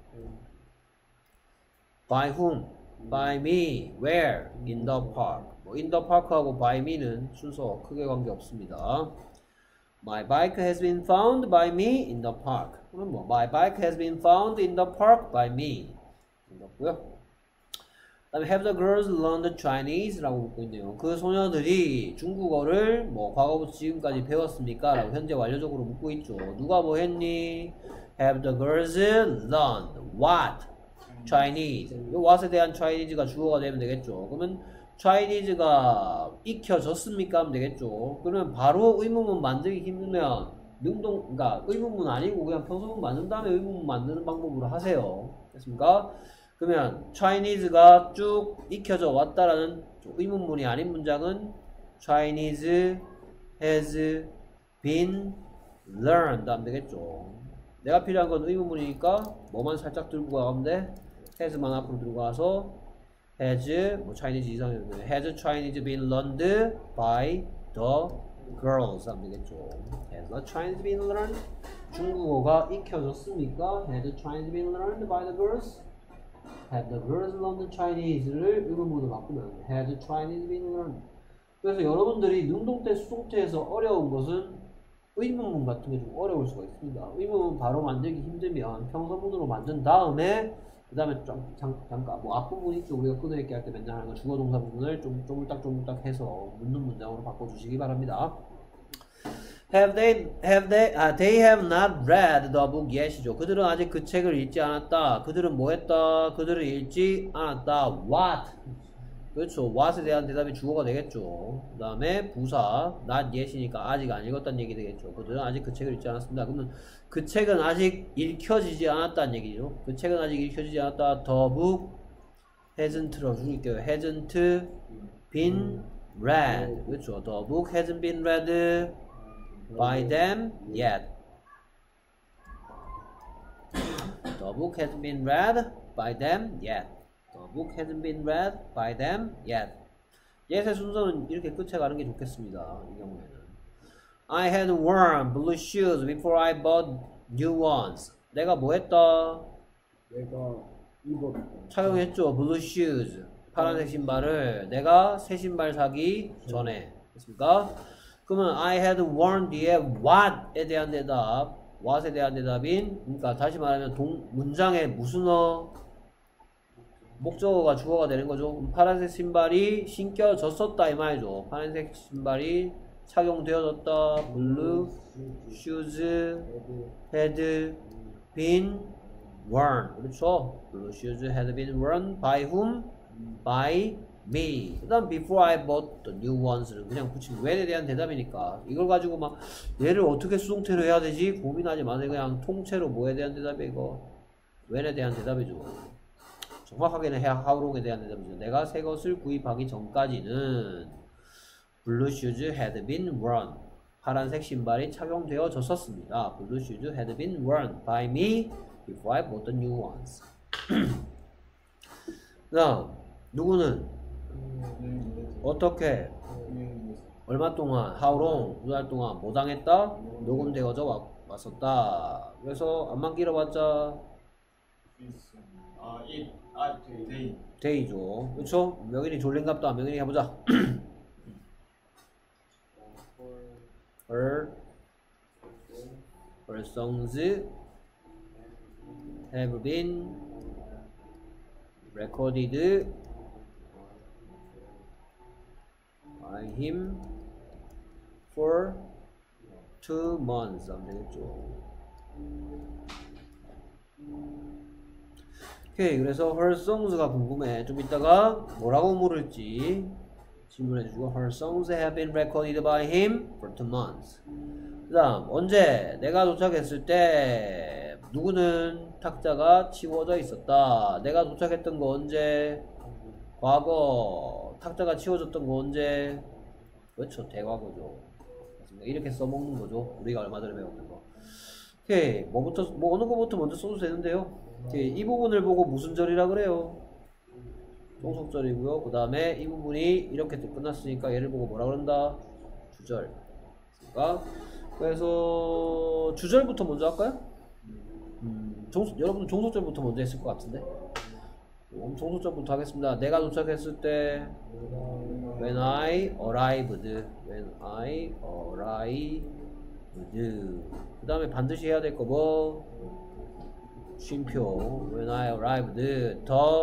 By whom? By me. Where? In the park. 뭐 in the park하고 by me는 순서 크게 관계 없습니다. My bike has been found by me in the park. 그럼 뭐 My bike has been found in the park by me. 이거고요. 그다음에 Have the girls learned Chinese?라고 묻고 있네요. 그 소녀들이 중국어를 뭐 과거부터 지금까지 배웠습니까? 라고 현재 완료적으로 묻고 있죠. 누가 뭐 했니? Have the girls learned what? Chinese. 이 what에 대한 Chinese가 주어가 되면 되겠죠. 그러면 Chinese가 익혀졌습니까? 하면 되겠죠. 그러면 바로 의문문 만들기 힘들면 능동, 그러니까 의문문 아니고 그냥 평소문 만든 다음에 의문문 만드는 방법으로 하세요. 됐습니까? 그러면 Chinese가 쭉 익혀져 왔다라는 의문문이 아닌 문장은 Chinese has been learned 하면 되겠죠. 내가 필요한 건 의문문이니까 뭐만 살짝 들고 가면 돼? has만 앞으로 들고 가서 has 뭐 Chinese 이상이면 has Chinese been learned by the girls 하면 되겠죠. Has the Chinese been learned? 중국어가 익혀졌습니까? Has Chinese been learned by the girls? Have the girls learned Chinese를 의문문으로 바꾸면 Has Chinese been learned? 그래서 여러분들이 능동태, 수동태에서 어려운 것은 의문문 같은 게 좀 어려울 수가 있습니다. 의문문 바로 만들기 힘들면 평서문으로 만든 다음에 그 다음에 좀 잠깐 뭐 앞부분 있죠. 우리가 끊어읽기 할 때 맨날 하는 거 주어 동사 부분을 좀 쪼물딱쪼물딱 해서 묻는 문장으로 바꿔주시기 바랍니다. Have they, have they, 아, they have not read the book yet이죠. 그들은 아직 그 책을 읽지 않았다. 그들은 뭐 했다? 그들은 읽지 않았다. What? 그렇죠. what에 대한 대답이 주어가 되겠죠. 그 다음에 부사 not yet이니까 아직 안 읽었다는 얘기 되겠죠. 그들은 아직 그 책을 읽지 않았습니다. 그러면 그 책은 아직 읽혀지지 않았다는 얘기죠. 그 책은 아직 읽혀지지 않았다. The book hasn't로 줄일게요. hasn't been read. 그렇죠. The book hasn't been read by them yet. The book hasn't been read by them yet. The book hasn't been read by them yet. 예세 순서는 이렇게 끝에 가는 게 좋겠습니다. 이 경우에는 I had worn blue shoes before I bought new ones. 내가 뭐 했다? 내가 입었다. 착용했죠. blue shoes. 파란색 신발을 내가 새 신발 사기 전에. 됐습니까? 그러면 I had worn 뒤에 what에 대한 대답, what에 대한 대답인, 그러니까 다시 말하면 동, 문장에 무슨 어 목적어가 주어가 되는 거죠. 파란색 신발이 신겨졌었다 이 말이죠. 파란색 신발이 착용되어졌다. blue shoes had been worn. 그렇죠. blue shoes had been worn by whom? by me. 그 다음 before I bought the new ones는 그냥 붙이면 when에 대한 대답이니까 이걸 가지고 막 얘를 어떻게 수동태로 해야 되지 고민하지 마세요. 그냥 통째로 뭐에 대한 대답이 이거 when에 대한 대답이죠. 정확하게는 how long에 대한 대답이죠. 내가 새 것을 구입하기 전까지는 blue shoes had been worn. 파란색 신발이 착용되어졌었습니다. blue shoes had been worn by me before I bought the new ones. 그 다음 누구는 어떻게 얼마 동안 how long 두 달 동안 뭐 당했다? 녹음되어져 왔, 왔었다. 그래서 안만 길어봤자 아, 이, 아, 데이. 데이죠. 그렇죠? 명인이 졸린갑다. 명인이 해보자. her her songs have been recorded by him for two months. 안 되겠죠. 오케이. 그래서 her songs가 궁금해. 좀 이따가 뭐라고 물을지 질문해 주고 her songs have been recorded by him for two months. 그 다음 언제 내가 도착했을 때 누구는 탁자가 치워져 있었다. 내가 도착했던 거 언제? 과거. 탁자가 치워졌던 거 언제? 그렇죠. 대과거죠. 이렇게 써먹는 거죠. 우리가 얼마 전에 배웠던 거. 오케이. 뭐부터 뭐 어느 거부터 먼저 써도 되는데요. 오케이. 이 부분을 보고 무슨 절이라 그래요? 종속절이고요. 그 다음에 이 부분이 이렇게 끝났으니까 얘를 보고 뭐라 그런다? 주절. 그러니까 그래서 주절부터 먼저 할까요? 음, 종속, 여러분은 종속절부터 먼저 했을 것 같은데. 음, 종속절부터 하겠습니다. 내가 도착했을 때 when I arrived. when I arrived. 그 다음에 반드시 해야 될 거 뭐? 쉼표. when I arrived. the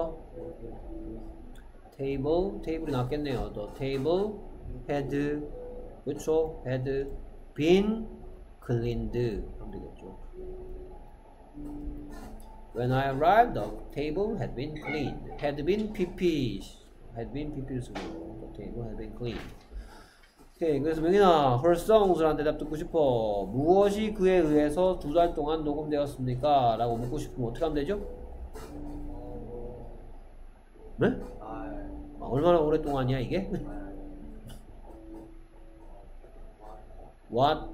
table. 테이블이 낫겠네요. the table had. 그쵸? had been cleaned. 하면 되겠죠. When I arrived, the table had been cleaned. Had been pp. Had been pp를 쓰고 the table had been cleaned. 오케이. 그래서 명인아, her songs라는 대답 듣고 싶어. 무엇이 그에 의해서 두 달 동안 녹음되었습니까? 라고 묻고 싶으면 어떻게 하면 되죠? 네? 아, 얼마나 오랫동안이야 이게? What?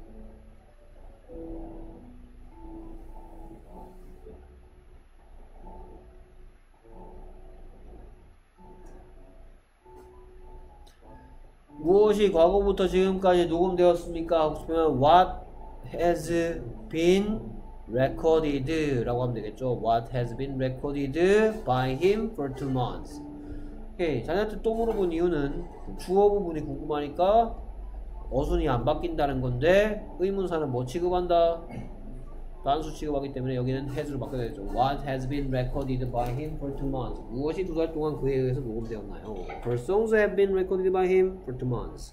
무엇이 과거부터 지금까지 녹음되었습니까? 하고 싶으면 What has been recorded 라고 하면 되겠죠. What has been recorded by him for two months. 오케이. 자네한테 또 물어본 이유는 주어 부분이 궁금하니까 어순이 안 바뀐다는 건데 의문사는 뭐 취급한다? 단수 취급하기 때문에 여기는 has로 바꿔야 되죠. What has been recorded by him for two months. 무엇이 두 달 동안 그에 의해서 녹음되었나요? Her songs have been recorded by him for two months.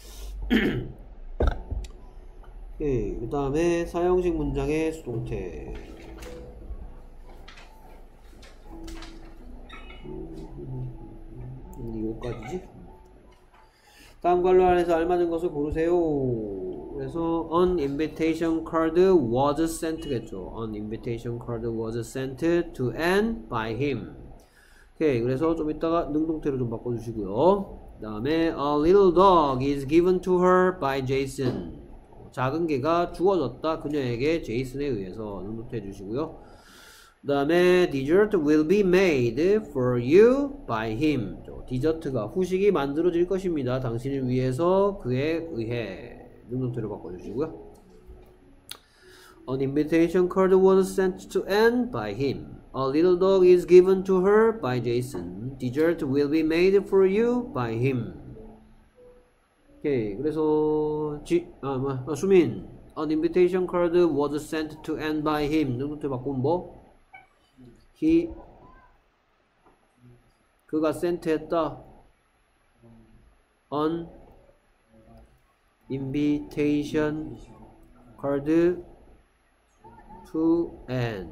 오케이. 그 다음에 사형식 문장의 수동태. 이거까지지? 다음 관로 안에서 알맞은 것을 고르세요. 그래서 an invitation card was sent겠죠. an invitation card was sent to Anne by him. 오케이. 그래서 좀 이따가 능동태로 좀 바꿔주시고요. 그 다음에 a little dog is given to her by Jason. 작은 개가 주어졌다 그녀에게 제이슨에 의해서 능동태 해주시고요. 그 다음에 dessert will be made for you by him. 디저트가 후식이 만들어질 것입니다. 당신을 위해서 그에 의해. 능동태로 바꿔주시고요. An invitation card was sent to Anne by him. A little dog is given to her by Jason. Dessert will be made for you by him. 오케이. 그래서 지, 아, 뭐, 아, 수민. An invitation card was sent to Anne by him. 능동태 바꾸면 뭐? He 그가 sent 했다. An invitation card to Anne.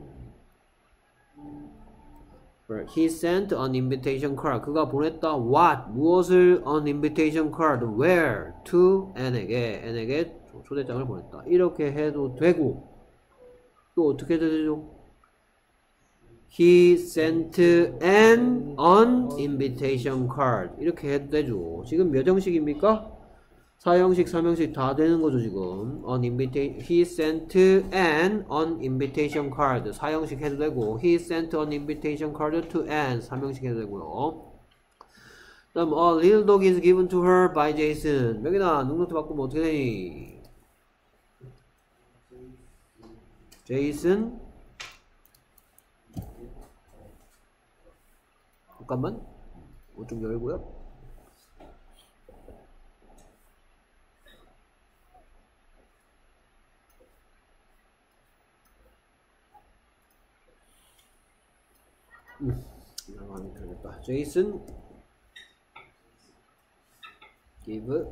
He sent an invitation card. 그가 보냈다. What? 무엇을? An invitation card. Where? To Anne에게. Anne에게 초대장을 보냈다. 이렇게 해도 되고 또 어떻게 해도 되죠? He sent an an invitation card. 이렇게 해도 되죠. 지금 몇 형식입니까? 사형식, 삼형식 다 되는 거죠, 지금. An invitation, he sent an an invitation card. 사형식 해도 되고, he sent an invitation card to Anne. 삼형식 해도 되고요. 다음, a little dog is given to her by Jason. 여기다 능동태 바꾸면 어떻게 되니? Jason. 잠깐만. 뭐 좀 열고요. 음, 이거 하면 되겠다. Jason give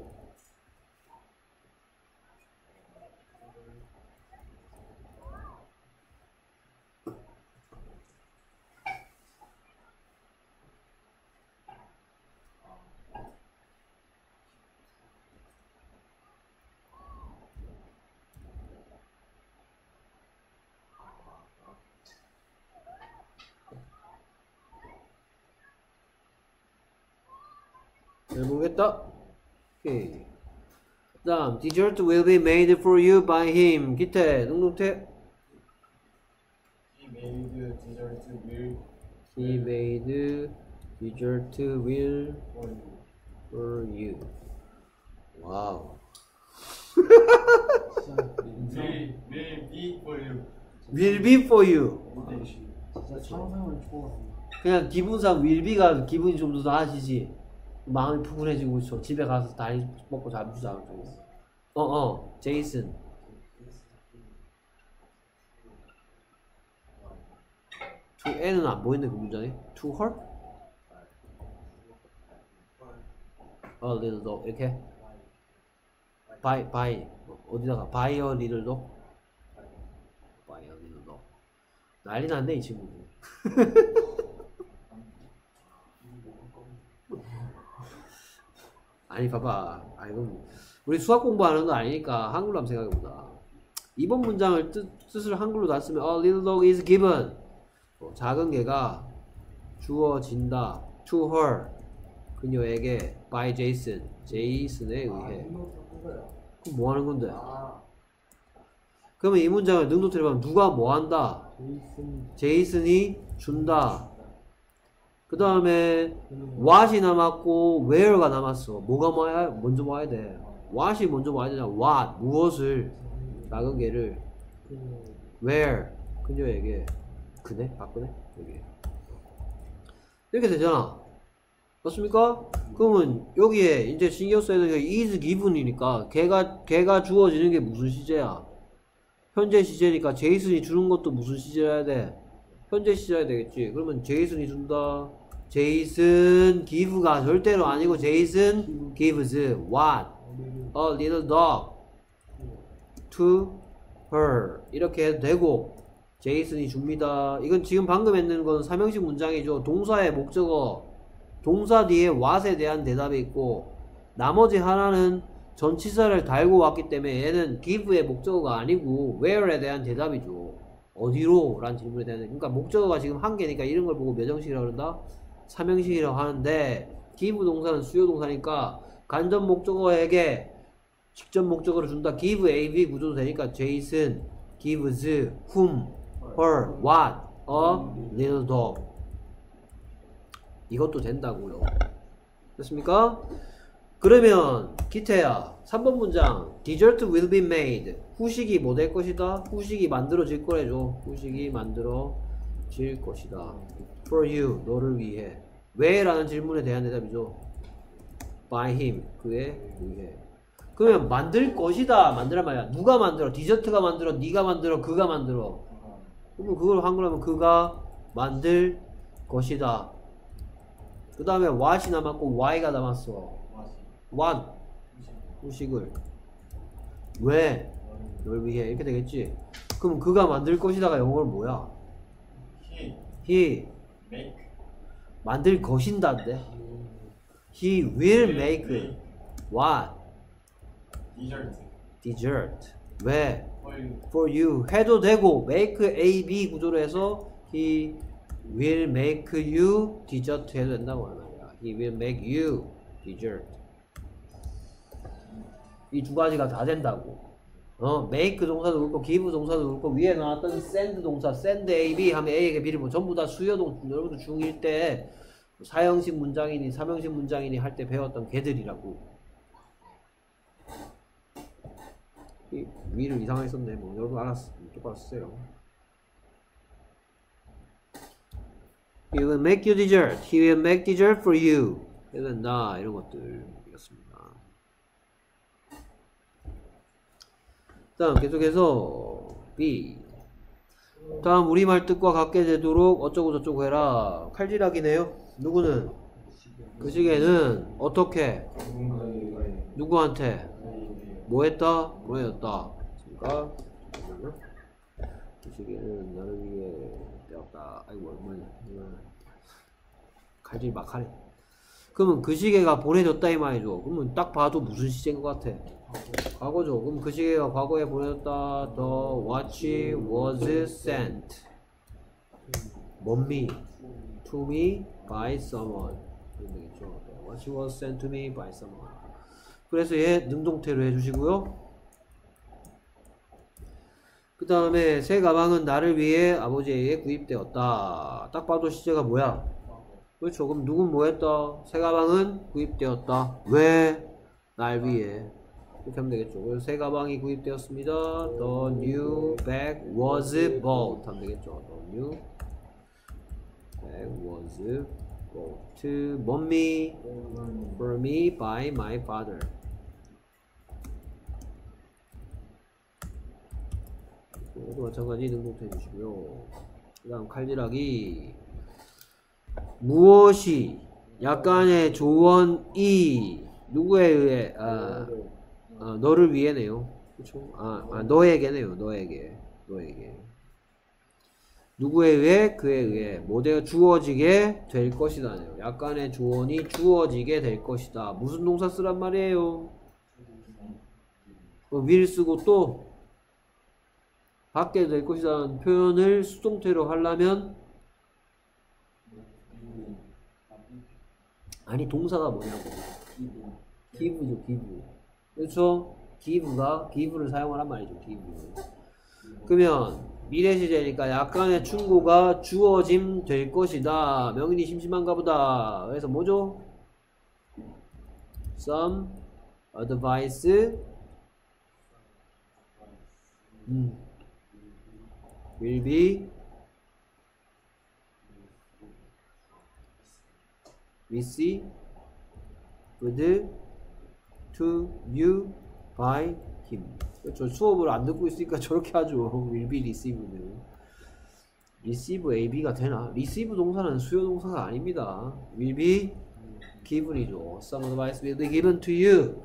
잘 모르겠다. 오케이. 그 다음 dessert will be made for you by him. 기태 능동태 He made dessert will he made dessert will for you. for you. 와우. Will will be for you. will be for you. 진짜 상상을 초월합니다. 그냥 기분상 will be가 기분이 좀 더 나아지지. 마음이 푸근해지고 있어. 집에 가서 다리 먹고 잠수자. 어어 제이슨. to N은 안 보이네 그 문장에. to her? 어 little dog 이렇게. by by 어디다가 by a little dog? by a little dog. 난리 났네 이 친구들. 아니 봐봐. 아 이건 우리 수학 공부하는 거 아니니까 한글로 한번 생각해보자. 이번 문장을 뜻, 뜻을 한글로 다 쓰면 A little dog is given. 어, 작은 개가 주어진다. To her. 그녀에게 by Jason. 제이슨에 의해. 그럼 뭐 하는 건데? 그러면 이 문장을 능동태로 하면 누가 뭐 한다? 제이슨이 준다. 그 다음에 what이 남았고 where가 남았어. 뭐가 와야, 먼저 와야 돼? what이 먼저 와야 되잖아. what, 무엇을, 작은 개를 where, 그녀에게 그네? 바꾸네? 여기 이렇게 되잖아. 맞습니까? 그러면 여기에 이제 신경 써야 되는 게 is given이니까 걔가, 걔가 주어지는 게 무슨 시제야? 현재 시제니까 제이슨이 주는 것도 무슨 시제여야 돼? 현재 시제여야 되겠지. 그러면 제이슨이 준다. 제이슨 give가 절대로 아니고 제이슨 gives what? A little dog to her. 이렇게 해도 되고 제이슨이 줍니다. 이건 지금 방금 했는 건 삼형식 문장이죠. 동사의 목적어 동사 뒤에 what에 대한 대답이 있고 나머지 하나는 전치사를 달고 왔기 때문에 얘는 give의 목적어가 아니고 where에 대한 대답이죠. 어디로? 라는 질문에 대한. 그러니까 목적어가 지금 한 개니까 이런 걸 보고 몇 형식이라고 그런다? 삼형식이라고 하는데 give 동사는 수요 동사니까 간접 목적어에게 직접 목적어를 준다. give A, B 구조도 되니까 Jason gives whom, her, what, a little dog. 이것도 된다고요. 됐습니까? 그러면 기태야 삼 번 문장 dessert will be made. 후식이 뭐 될 것이다? 후식이 만들어질 거래죠. 후식이 만들어질 것이다. for you, 너를 위해. 왜? 라는 질문에 대한 대답이죠. by him, 그에 의해. 그러면 만들 것이다 만들란 말이야. 누가 만들어? 디저트가 만들어? 네가 만들어? 그가 만들어? 그러면 그걸 한글로 하면 그가 만들 것이다. 그 다음에 what이 남았고 why가 남았어. what, 후식을. 왜? 널 위해. 이렇게 되겠지. 그럼 그가 만들 것이다가 영어로 뭐야? He he make 만들 것인다인데 he will make what? dessert dessert. 왜? for you. for you 해도 되고 make A, B 구조로 해서 he will make you dessert 해도 된다고 하는 말이야. he will make you dessert. 이 두 가지가 다 된다고. 어, make 동사도 그렇고 give 동사도 그렇고 위에 나왔던 send 동사 send A, B 하면 A에게 B를 뭐 전부 다 수요 동사. 여러분들 중일 때 사형식 문장이니 삼형식 문장이니 할 때 배웠던 개들이라고. 이 위를 이상하게 썼네. 뭐 여러분 알았어. 똑바로 쓰세요. He will make you dessert. He will make dessert for you. 해야 된다. 이런 것들이었습니다. 다음 계속해서 B. 다음 우리말 뜻과 같게 되도록 어쩌고 저쩌고 해라. 칼질하기네요. 누구는? 그 시계는 어떻게? 누구한테? 뭐 했다? 보내줬다. 그러니까 그 시계는 나를 위해 되었다. 아이고 뭐냐? 칼질 막 하네. 그러면 그 시계가 보내줬다 이 말이죠. 그러면 딱 봐도 무슨 시제인 것 같아? 과거죠. 그럼 그 시계가 과거에 보내줬다. The watch was sent. 몸미 to me by someone. 되겠죠. The watch was sent to me by someone. 그래서 얘 능동태로 해주시고요. 그 다음에 새 가방은 나를 위해 아버지에게 구입되었다. 딱 봐도 시제가 뭐야? 그렇죠. 그럼 누군 뭐 했다? 새 가방은 구입되었다. 왜? 날 위해. 이렇게 하면 되겠죠. 그래서 새 가방이 구입되었습니다. The new bag was bought. 하면 되겠죠. The new bag was bought. mommy for me by my father. 이것도 마찬가지 능동태 해주시고요. 그 다음 칼질하기. 무엇이 약간의 조언이 누구에 의해 아, 아 너를 위해네요. 그렇죠? 아, 아 너에게네요. 너에게 너에게 누구에 의해? 그에 의해 뭐되어 주어지게 될 것이다네요. 약간의 조언이 주어지게 될 것이다. 무슨 동사 쓰란 말이에요? will 쓰고 또 받게 될 것이라는 표현을 수동태로 하려면 아니 동사가 뭐냐고. give죠. give. 그렇죠? give가 give를 사용하란 말이죠. give. 그러면 미래 시제니까 약간의 충고가 주어짐 될 것이다. 명인이 심심한가 보다. 그래서 뭐죠? some advice 음. will be received to you by him. 저 수업을 안 듣고 있으니까 저렇게 하죠. will be received는. receive 에이비가 되나? receive 동사는 수요 동사가 아닙니다. will be given이죠. some advice will be given to you.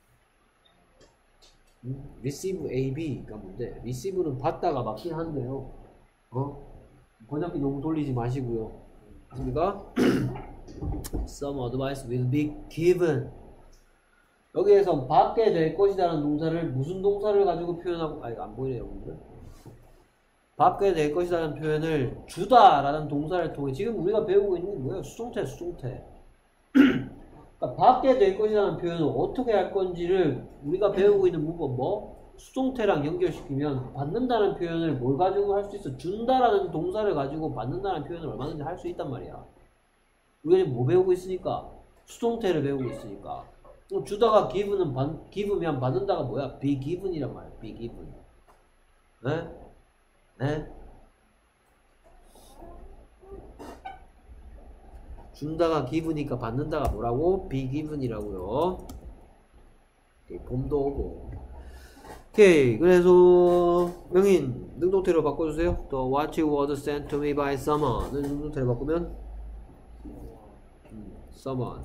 음? receive 에이비가 뭔데? receive는 받다가 맞긴 한데요. 어? 번역기 너무 돌리지 마시고요. 맞습니까? some advice will be given. 여기에서 받게 될 것이라는 동사를 무슨 동사를 가지고 표현하고, 아 이거 안 보이네요 여러분들. 받게 될 것이라는 표현을 주다라는 동사를 통해 지금 우리가 배우고 있는 게 뭐예요? 수동태 수동태. 그러니까 받게 될 것이라는 표현을 어떻게 할 건지를 우리가 배우고 있는 문법 뭐? 수동태랑 연결시키면 받는다는 표현을 뭘 가지고 할 수 있어? 준다라는 동사를 가지고 받는다는 표현을 얼마든지 할 수 있단 말이야. 우리가 지금 뭐 배우고 있으니까? 수동태를 배우고 있으니까. 그럼 주다가 give는 받, give면 받는다가 뭐야? be given이란 말이야. be given. 네? 네? 준다가 give니까 받는다가 뭐라고? be given이라고요. 오케이, 봄도 오고. 오케이, 그래서 명인 능동태로 바꿔주세요. The watch was sent to me by someone는 능동태로 바꾸면 음, someone.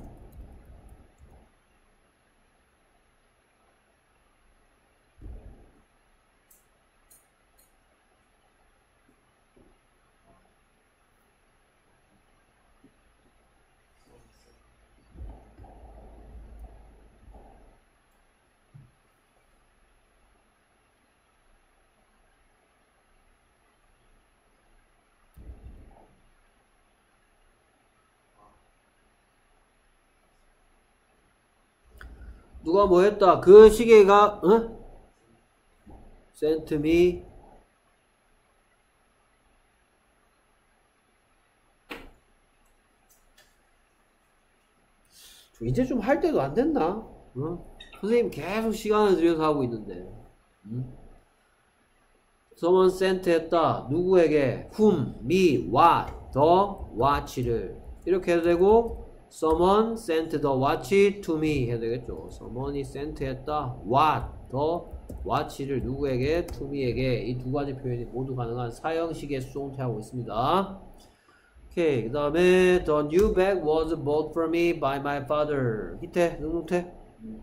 누가 뭐 했다? 그 시계가, 어? sent me. 이제 좀 할 때도 안 됐나? 어? 선생님 계속 시간을 들여서 하고 있는데. 응? someone sent 했다. 누구에게? whom, me, what, the watch를. 이렇게 해도 되고, someone sent the watch to me 해야 되겠죠. someone이 sent 했다. what, the watch를 누구에게? to me에게. 이 두 가지 표현이 모두 가능한 사형식의 수동태하고 있습니다. 오케이. 그 다음에 the new bag was bought for me by my father. 히태, 능동태.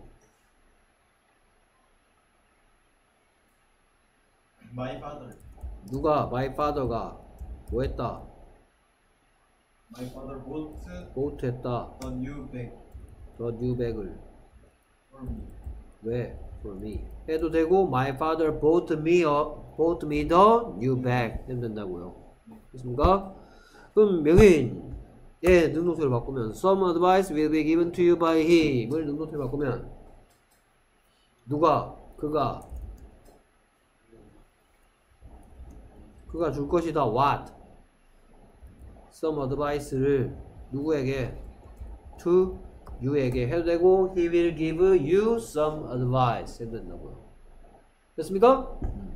My father. 누가? my father가 뭐 했다? My father bought bought 했다. the new bag the new bag을. for me. 왜? for me 해도 되고 my father bought me a, bought me the new bag 해도 된다고요. 됐습니까? 그럼 명인 예 능동태로 바꾸면 some advice will be given to you by him을 능동태로 바꾸면 누가? 그가 그가 줄 것이다. what? some advice를 누구에게? to you에게 해도 되고 he will give you some advice 해도 된다고요. 됐습니까?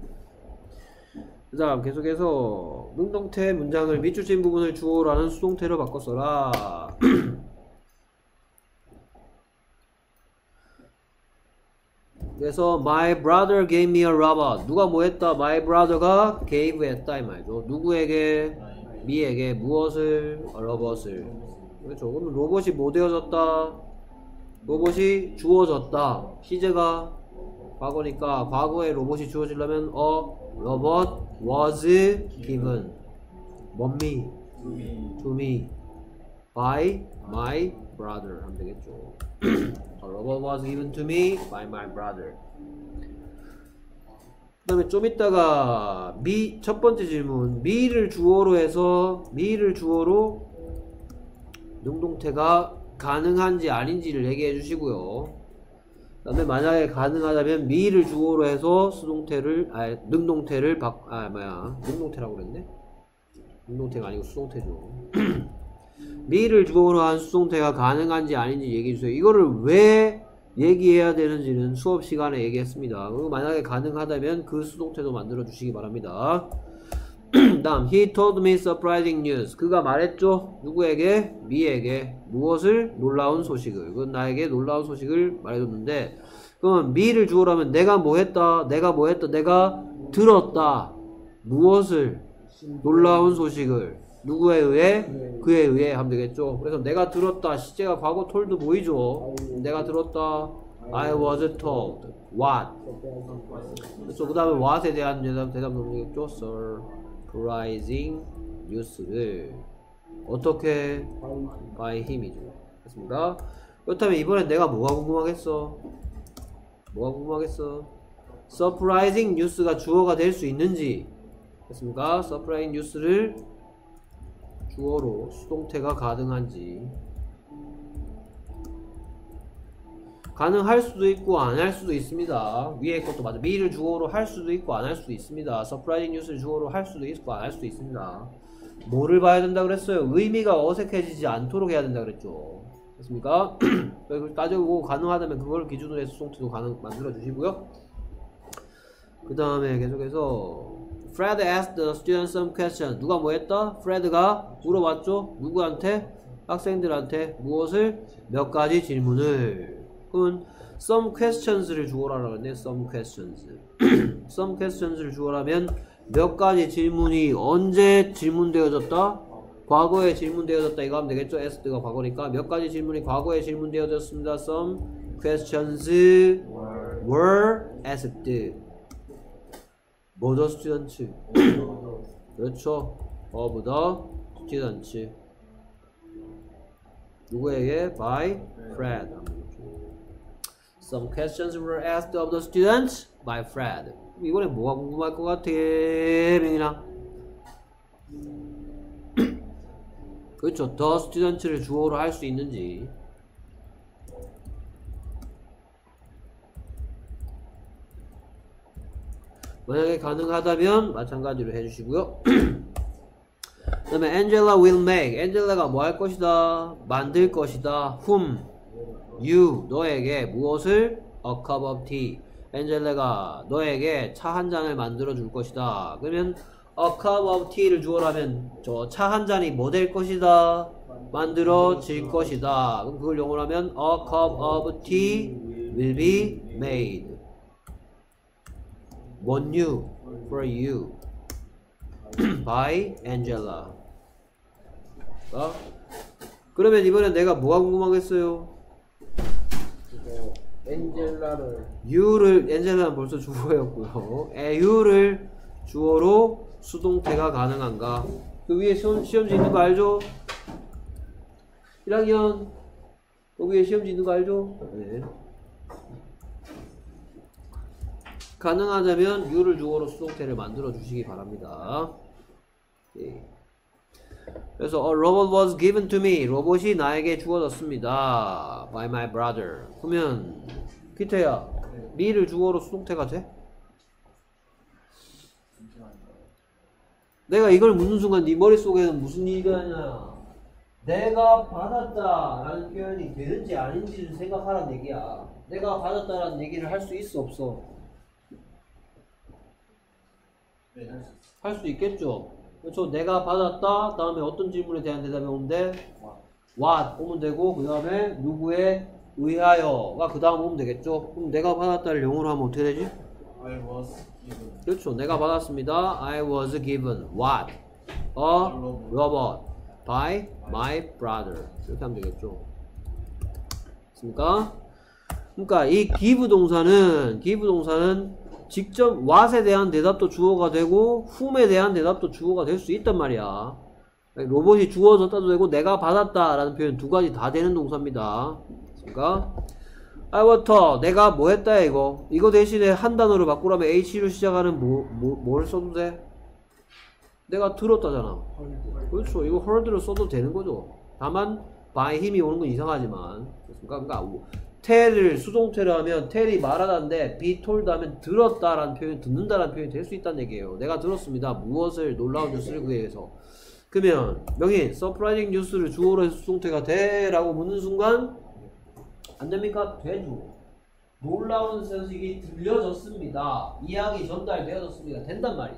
그 다음 계속해서 능동태 문장을 밑줄 친 부분을 주어라는 수동태로 바꿔 써라. 그래서 my brother gave me a rubber. 누가 뭐 했다? my brother가 gave 했다 이 말이죠. 누구에게? me에게 무엇을? 로봇을. 그렇죠. 그럼 로봇이 뭐 되어졌다? 로봇이 주어졌다. 시제가 과거니까 과거에 로봇이 주어지려면 a robot was given mommy To me. to me by my brother 하면 되겠죠. A robot was given to me by my brother. 그 다음에 좀 이따가 미, 첫 번째 질문 me를 주어로 해서 me를 주어로 능동태가 가능한지 아닌지를 얘기해 주시고요. 그 다음에 만약에 가능하다면 me를 주어로 해서 수동태를 아 능동태를 바, 아 뭐야 능동태라고 그랬네. 능동태가 아니고 수동태죠. me를 주어로 한 수동태가 가능한지 아닌지 얘기해 주세요. 이거를 왜 얘기해야 되는지는 수업 시간에 얘기했습니다. 그리고 만약에 가능하다면 그 수동태도 만들어 주시기 바랍니다. 다음 he told me surprising news. 그가 말했죠. 누구에게? me에게. 무엇을? 놀라운 소식을. 그건 나에게 놀라운 소식을 말해줬는데 그러면 me를 주어로 하면 내가 뭐 했다? 내가 뭐 했다? 내가 들었다. 무엇을? 놀라운 소식을. 누구에 의해? 그에 의해 하면 되겠죠. 그래서 내가 들었다. 시제가 과거 told 보이죠? 내가 들었다. I was told. What? 그래서 그 다음에 what에 대한 대답, 대답 넣으면 되겠죠. surprising news를 어떻게? by him이죠. 됐습니까? 그렇다면 이번엔 내가 뭐가 궁금하겠어? 뭐가 궁금하겠어? surprising news가 주어가 될 수 있는지. 됐습니까? surprising news를 주어로 수동태가 가능한지. 가능할 수도 있고 안 할 수도 있습니다. 위에 것도 맞아. me를 주어로 할 수도 있고 안 할 수도 있습니다. surprising news를 주어로 할 수도 있고 안 할 수도 있습니다. 뭐를 봐야 된다 그랬어요? 의미가 어색해지지 않도록 해야 된다 그랬죠. 됐습니까? 그걸 따져보고 가능하다면 그걸 기준으로 해서 수동태도 가능 만들어 주시고요. 그 다음에 계속해서 Fred asked the students some questions. 누가 뭐 했다? Fred가 물어봤죠? 누구한테? 학생들한테 무엇을? 몇 가지 질문을. 그러면 some questions를 주어라라고 했네. some questions. some questions를 주어라면 몇 가지 질문이 언제 질문되어졌다? 과거에 질문되어졌다 이거 하면 되겠죠? asked가 과거니까 몇 가지 질문이 과거에 질문되어졌습니다. some questions were asked. 뭐 the students? 그렇죠. of the students. 누구에게? by Fred. Some questions were asked of the students by Fred. 이번에 뭐가 궁금할 것 같아, 민이랑? 그렇죠. the students를 주어로 할 수 있는지. 만약에 가능하다면 마찬가지로 해주시고요. 그 다음에 Angela will make. Angela가 뭐 할 것이다? 만들 것이다. whom? you. 너에게 무엇을? a cup of tea. Angela가 너에게 차 한 잔을 만들어 줄 것이다. 그러면 a cup of tea를 주어라면 저 차 한 잔이 뭐 될 것이다? 만들어질 것이다. 그럼 그걸 영어로 하면 a cup of tea will be made. What new for you by Angela. 어? 그러면 이번엔 내가 뭐가 궁금하겠어요? 이거 엔젤라를 you를 엔젤라는 벌써 주어였고요. you를 주어로 수동태가 가능한가? 그 위에 시험, 시험지 있는 거 알죠? 일 학년 그 위에 시험지 있는 거 알죠? 네. 가능하다면 you를 주어로 수동태를 만들어 주시기 바랍니다. 네. 그래서 a robot was given to me. 로봇이 나에게 주어졌습니다. by my brother. 그러면 기태야, me를 주어로 수동태가 돼? 내가 이걸 묻는 순간 네 머릿속에는 무슨 일이 하냐? 내가 받았다 라는 표현이 되는지 아닌지를 생각하라는 얘기야. 내가 받았다라는 얘기를 할 수 있어 없어? 네, 할 수 있어요. 할 수 있겠죠. 그렇죠. 내가 받았다 다음에 어떤 질문에 대한 대답이 오면 돼? what 오면 되고 그 다음에 누구에 의하여가 그 다음 오면 되겠죠. 그럼 내가 받았다를 영어로 하면 어떻게 되지? I was given 그렇죠. 내가 받았습니다. I was given what? A robot by my brother. 이렇게 하면 되겠죠. 됐습니까? 그러니까 이 give 동사는 give 동사는 직접 what에 대한 대답도 주어가 되고 whom에 대한 대답도 주어가 될 수 있단 말이야. 로봇이 주어졌다도 되고 내가 받았다 라는 표현 두 가지 다 되는 동사입니다. 그러니까 I was taught. 내가 뭐 했다 이거. 이거 대신에 한 단어로 바꾸라면 H로 시작하는 뭐, 뭐, 뭘 써도 돼? 내가 들었다잖아. 그렇죠. 이거 heard를 써도 되는 거죠. 다만 by 힘이 오는 건 이상하지만. 그러니까, 그러니까 tell을 수동태로 하면 tell이 말하다인데 be told 하면 들었다라는 표현, 듣는다라는 표현이 될 수 있다는 얘기예요. 내가 들었습니다. 무엇을? 놀라운 뉴스를 그에 의해서. 그러면 명인 surprising news를 주어로 해서 수동태가 돼? 라고 묻는 순간 안 됩니까? 되죠. 놀라운 소식이 들려졌습니다. 이야기 전달되어졌습니다. 된단 말이야.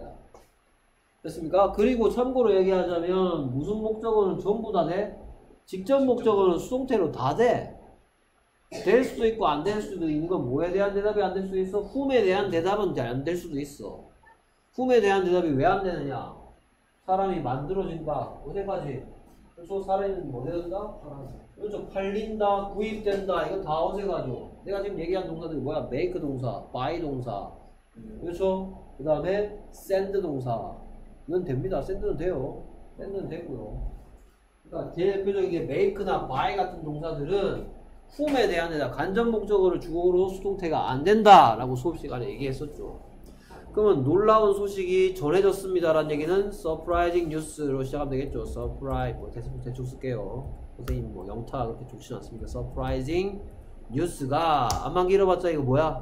됐습니까? 그리고 참고로 얘기하자면 무슨 목적어는 전부 다 돼? 직접 목적어는 수동태로 다 돼. 될 수도 있고 안 될 수도 있는 건 뭐에 대한 대답이 안 될 수도 있어? whom에 대한 대답은 안 될 수도 있어. whom에 대한 대답이 왜 안 되느냐? 사람이 만들어진다. 어디까지? 그래서 사람이 뭐 된다? 그렇죠. 팔린다, 구입된다. 이건 다 어색하죠. 내가 지금 얘기한 동사들이 뭐야? make 동사, buy 동사. 그렇죠? 그 다음에 send 동사는 됩니다. send는 돼요. send는 되고요. 그러니까 대표적인 게 make나 buy 같은 동사들은 whom에 대한 대답, 간접 목적어를 주어로 수동태가 안 된다라고 수업 시간에 얘기했었죠. 그러면 놀라운 소식이 전해졌습니다 라는 얘기는 surprising news로 시작하면 되겠죠. surprise, 뭐 대충, 대충 쓸게요. 선생님 뭐 영타 그렇게 좋진 않습니다. surprising news가 안만 길어봤자 이거 뭐야?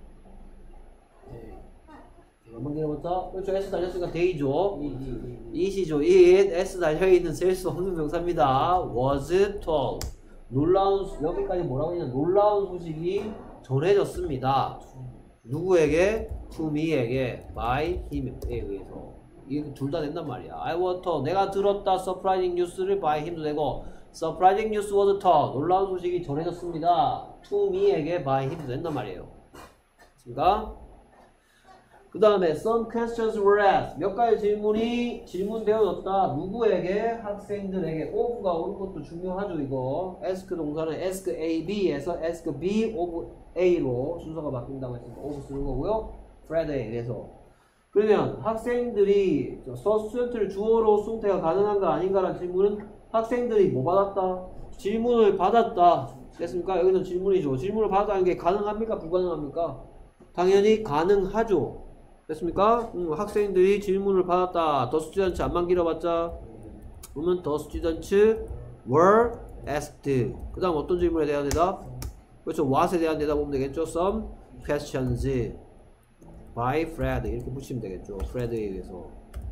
안만 길어봤자 그렇죠. S 달렸으니까 day죠. it이죠. it S 달려있는 셀 수 없는 명사입니다. was told 놀라운 여기까지 뭐라고 했냐? 놀라운 소식이 전해졌습니다. 누구에게? to me에게 by him에 의해서. 이게 둘 다 된단 말이야. I was told 내가 들었다 surprising news를 by him도 되고 surprising news was told 놀라운 소식이 전해졌습니다. to me에게 by him도 된단 말이에요. 됐습니까? 그 다음에 some questions were asked 몇 가지 질문이 질문되어졌다. 누구에게? 학생들에게. of가 오는 것도 중요하죠. 이거 ask 동사는 ask A, B에서 ask B of A로 순서가 바뀐다고 했으니까 of 쓰는 거고요. Fred에 의해서. 그러면 학생들이 서스튜던트를 주어로 수동태가 가능한가 아닌가라는 질문은 학생들이 뭐 받았다? 질문을 받았다. 됐습니까? 여기서 질문이죠. 질문을 받았다는 게 가능합니까? 불가능합니까? 당연히 가능하죠. 됐습니까? 음, 학생들이 질문을 받았다. The students 안만 길어봤자 그러면 the students were asked. 그 다음 어떤 질문에 대한 대답? 그렇죠. what에 대한 대답 보면 되겠죠. Some questions by Fred 이렇게 붙이면 되겠죠. Fred에 의해서.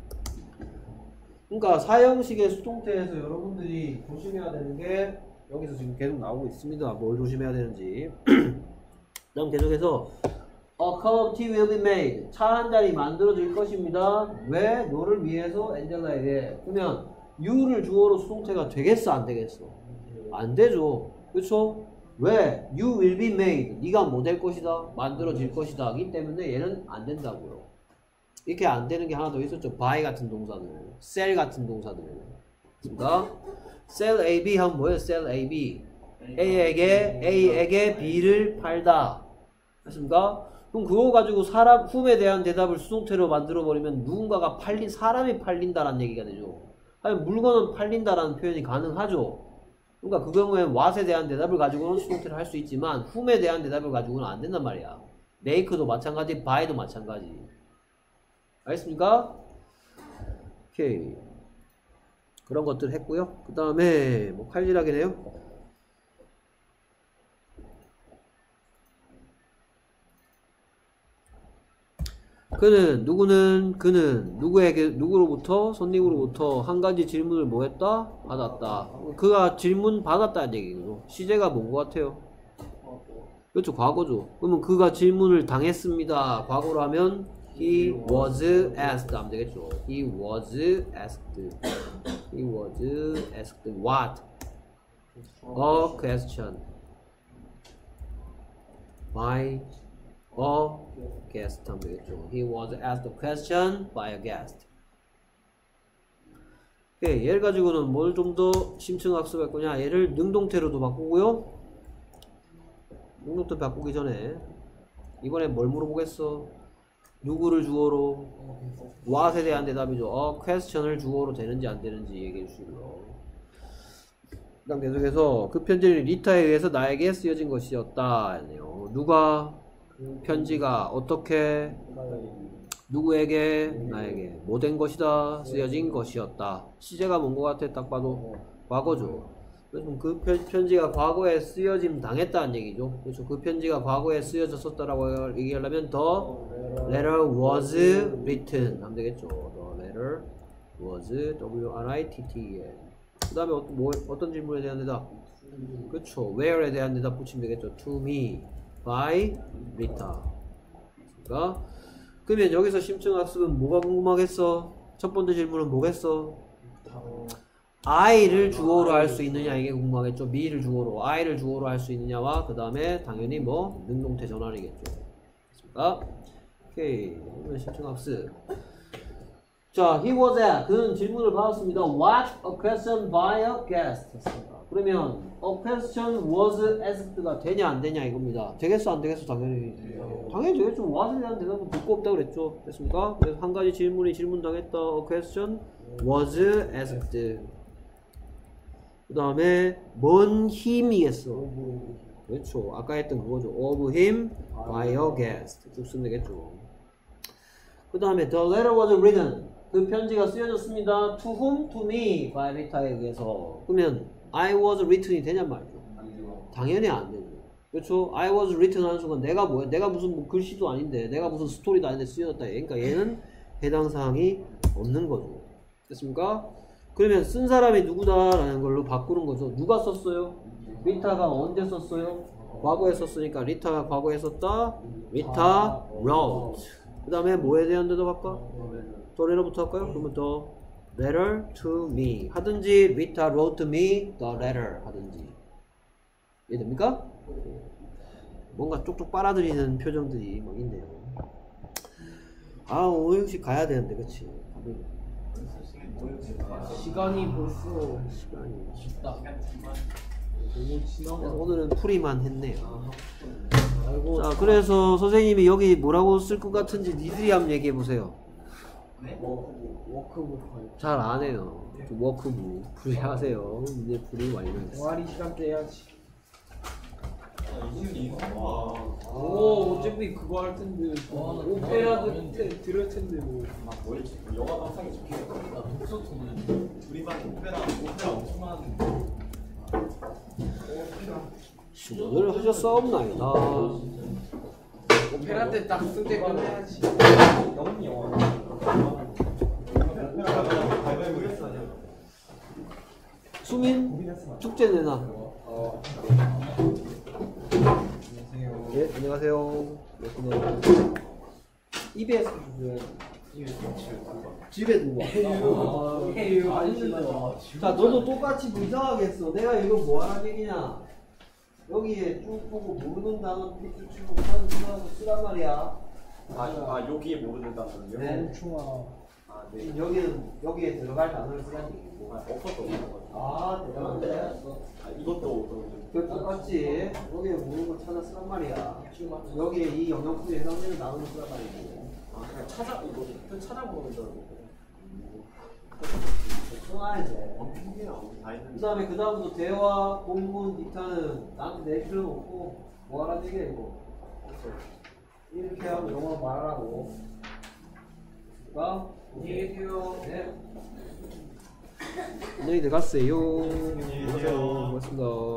그러니까 사형식의 수동태에서 여러분들이 조심해야 되는 게 여기서 지금 계속 나오고 있습니다. 뭘 조심해야 되는지. 다음 계속해서 A cup of tea will be made. 차 한 잔이 만들어질 것입니다. 왜? 너를 위해서 엔젤라에게. 그러면 you를 주어로 수동태가 되겠어? 안 되겠어? 안 되죠. 그렇죠? 왜? You will be made. 네가 뭐 될 것이다? 만들어질 것이다. 하기 때문에 얘는 안 된다고요. 이렇게 안 되는 게 하나 더 있었죠. buy 같은 동사들, sell 같은 동사들. 그러니까 sell A, B 하면 뭐예요? sell A, B. A에게 A에게 B를 팔다. 됐습니까? 그럼 그거 가지고 사람 훔에 대한 대답을 수동태로 만들어 버리면 누군가가 팔린 사람이 팔린다라는 얘기가 되죠. 아니 물건은 팔린다라는 표현이 가능하죠. 그러니까 그 경우에 what에 대한 대답을 가지고는 수동태를 할 수 있지만 훔에 대한 대답을 가지고는 안 된단 말이야. make도 마찬가지, buy도 마찬가지. 알겠습니까? 오케이. 그런 것들 했고요. 그 다음에 뭐 칼질하기네요. 그는 누구는 그는 누구에게 누구로부터 손님으로부터 한 가지 질문을 뭐 했다? 받았다. 그가 질문 받았다는 얘기죠. 시제가 뭔 것 같아요? 그렇죠. 과거죠. 그러면 그가 질문을 당했습니다. 과거로 하면 he was asked 하면 되겠죠. he was asked he was asked what? a question by a guest 하면 되겠죠. He was asked a question by a guest. 오케이, 얘를 가지고는 뭘 좀 더 심층 학습할 거냐? 얘를 능동태로도 바꾸고요. 능동태 바꾸기 전에 이번에 뭘 물어보겠어? 누구를 주어로? what에 대한 대답이죠. a question을 주어로 되는지 안 되는지 얘기해 주시고요. 그 다음 계속해서 그 편지는 리타에 의해서 나에게 쓰여진 것이었다 했네요. 누가? 편지가 어떻게 누구에게 나에게 뭐 된 것이다 쓰여진 것이었다. 시제가 뭔 것 같아? 딱 봐도 과거죠. 그래서 그 편지가 과거에 쓰여짐 당했다는 얘기죠. 그래서 그 편지가 과거에 쓰여졌었다라고 얘기하려면 the letter was written 하면 되겠죠. the letter was W R I T T E N. 그 다음에 어, 뭐, 어떤 질문에 대한 대답? 그렇죠. where에 대한 대답 붙이면 되겠죠. to me by Rita. 그러니까 그러면 여기서 심층 학습은 뭐가 궁금하겠어? 첫 번째 질문은 뭐겠어? I를 주어로 할 수 있느냐 이게 궁금하겠죠. me를 주어로, I를 주어로 할 수 있느냐와 그 다음에 당연히 뭐 능동태 전환이겠죠. 됐습니까? 오케이. 그러면 심층 학습. 자, he was at. 그는 질문을 받았습니다. What a question by a guest. 했습니다. 그러면 a question was asked가 되냐 안 되냐 이겁니다. 되겠어 안 되겠어? 당연히 네. 당연히 되겠죠. what에 대한 대답은 듣고 없다 그랬죠. 됐습니까? 그래서 한 가지 질문이 질문당했다. a question was asked. 그 다음에 뭔 힘이겠어? 그렇죠. 아까 했던 그거죠. of him by a guest. 쭉 쓰면 되겠죠. 그 다음에 the letter was written. 그 편지가 쓰여졌습니다. to whom? to me by Rita에 의해서. 그러면 I was written이 되냔 말이죠. 당연히 안 되죠. 그렇죠? I was written 하는 순간 내가 뭐야? 내가 무슨 뭐 글씨도 아닌데 내가 무슨 스토리도 아닌데 쓰여졌다. 그러니까 얘는 해당 사항이 없는 거죠. 됐습니까? 그러면 쓴 사람이 누구다라는 걸로 바꾸는 거죠. 누가 썼어요? 리타가 언제 썼어요? 과거에 썼으니까 리타가 과거에 썼다. 리타 wrote. 그 다음에 뭐에 대한 대답할까? 더 레터부터 할까요? 그러면 더 letter to me 하든지 리타 wrote me the letter 하든지. 이해됩니까? 뭔가 쪽쪽 빨아들이는 표정들이 막 있네요. 아, 오육식 가야 되는데, 그치? 시간이 벌써 시간이. 쉽다. 너무 그래서 지나가. 오늘은 풀이만 했네요. 아이고. 자, 그래서 선생님이 여기 뭐라고 쓸 것 같은지 니들이 한번 얘기해 보세요. 워크부터. 잘 안 해요. 워크부. 풀이하세요. 이제 풀이 완료했어. 동아리 시간 때 해야지. 와. 오, 어차피 그거 할 텐데. 오페라도 테- 들을 텐데 뭐. 뭐였지? 영화 영상에 적혀있는 거. 독서 토는 둘이만 오페라 오페라 엄청 하는데. 수고들 하셨사옵나이다. 오페라 때 딱 쓸 때 끝내야지. 영훈 영화. 수민 축제 내놔. 예, 안녕하세요. 이베에서 주세요. 집에 두고 와. 에휴, 아닌데. 자, 너도 똑같이 뭐 이상하게 했어. 내가 이거 뭐 하라는 얘기냐? 여기에 쭉 보고 모르는 단어 삐뚤 치고 하는 수학을 쓰란 말이야. 아, 아 여기에 모르는 단어는요? 네. 충아. 아 네. 여기는 여기에 들어갈 단어를 쓰란 얘기고. 아 엎어도 없는 거. 아, 대단한데. 아 이것도 그 똑같지. 여기에 모르는 걸 찾아 쓰란 말이야. 여기에 이 영역부에 해당되는 단어를 쓰란 말이고. 아 그냥 찾아 이거 또 찾아보는 줄 알고. 써놔야지. 원픽이랑 우리 다 그 있는데. 다음에 그 다음부터 대화, 본문, 기타는 나한테 낼 필요는 없고 뭐 하라는 얘기야 이거. 이렇게 하면 영어로 말하라고. 자, 안녕히 계세요. 네. 안녕히 들어가세요. 안녕히 계세요. 고맙습니다.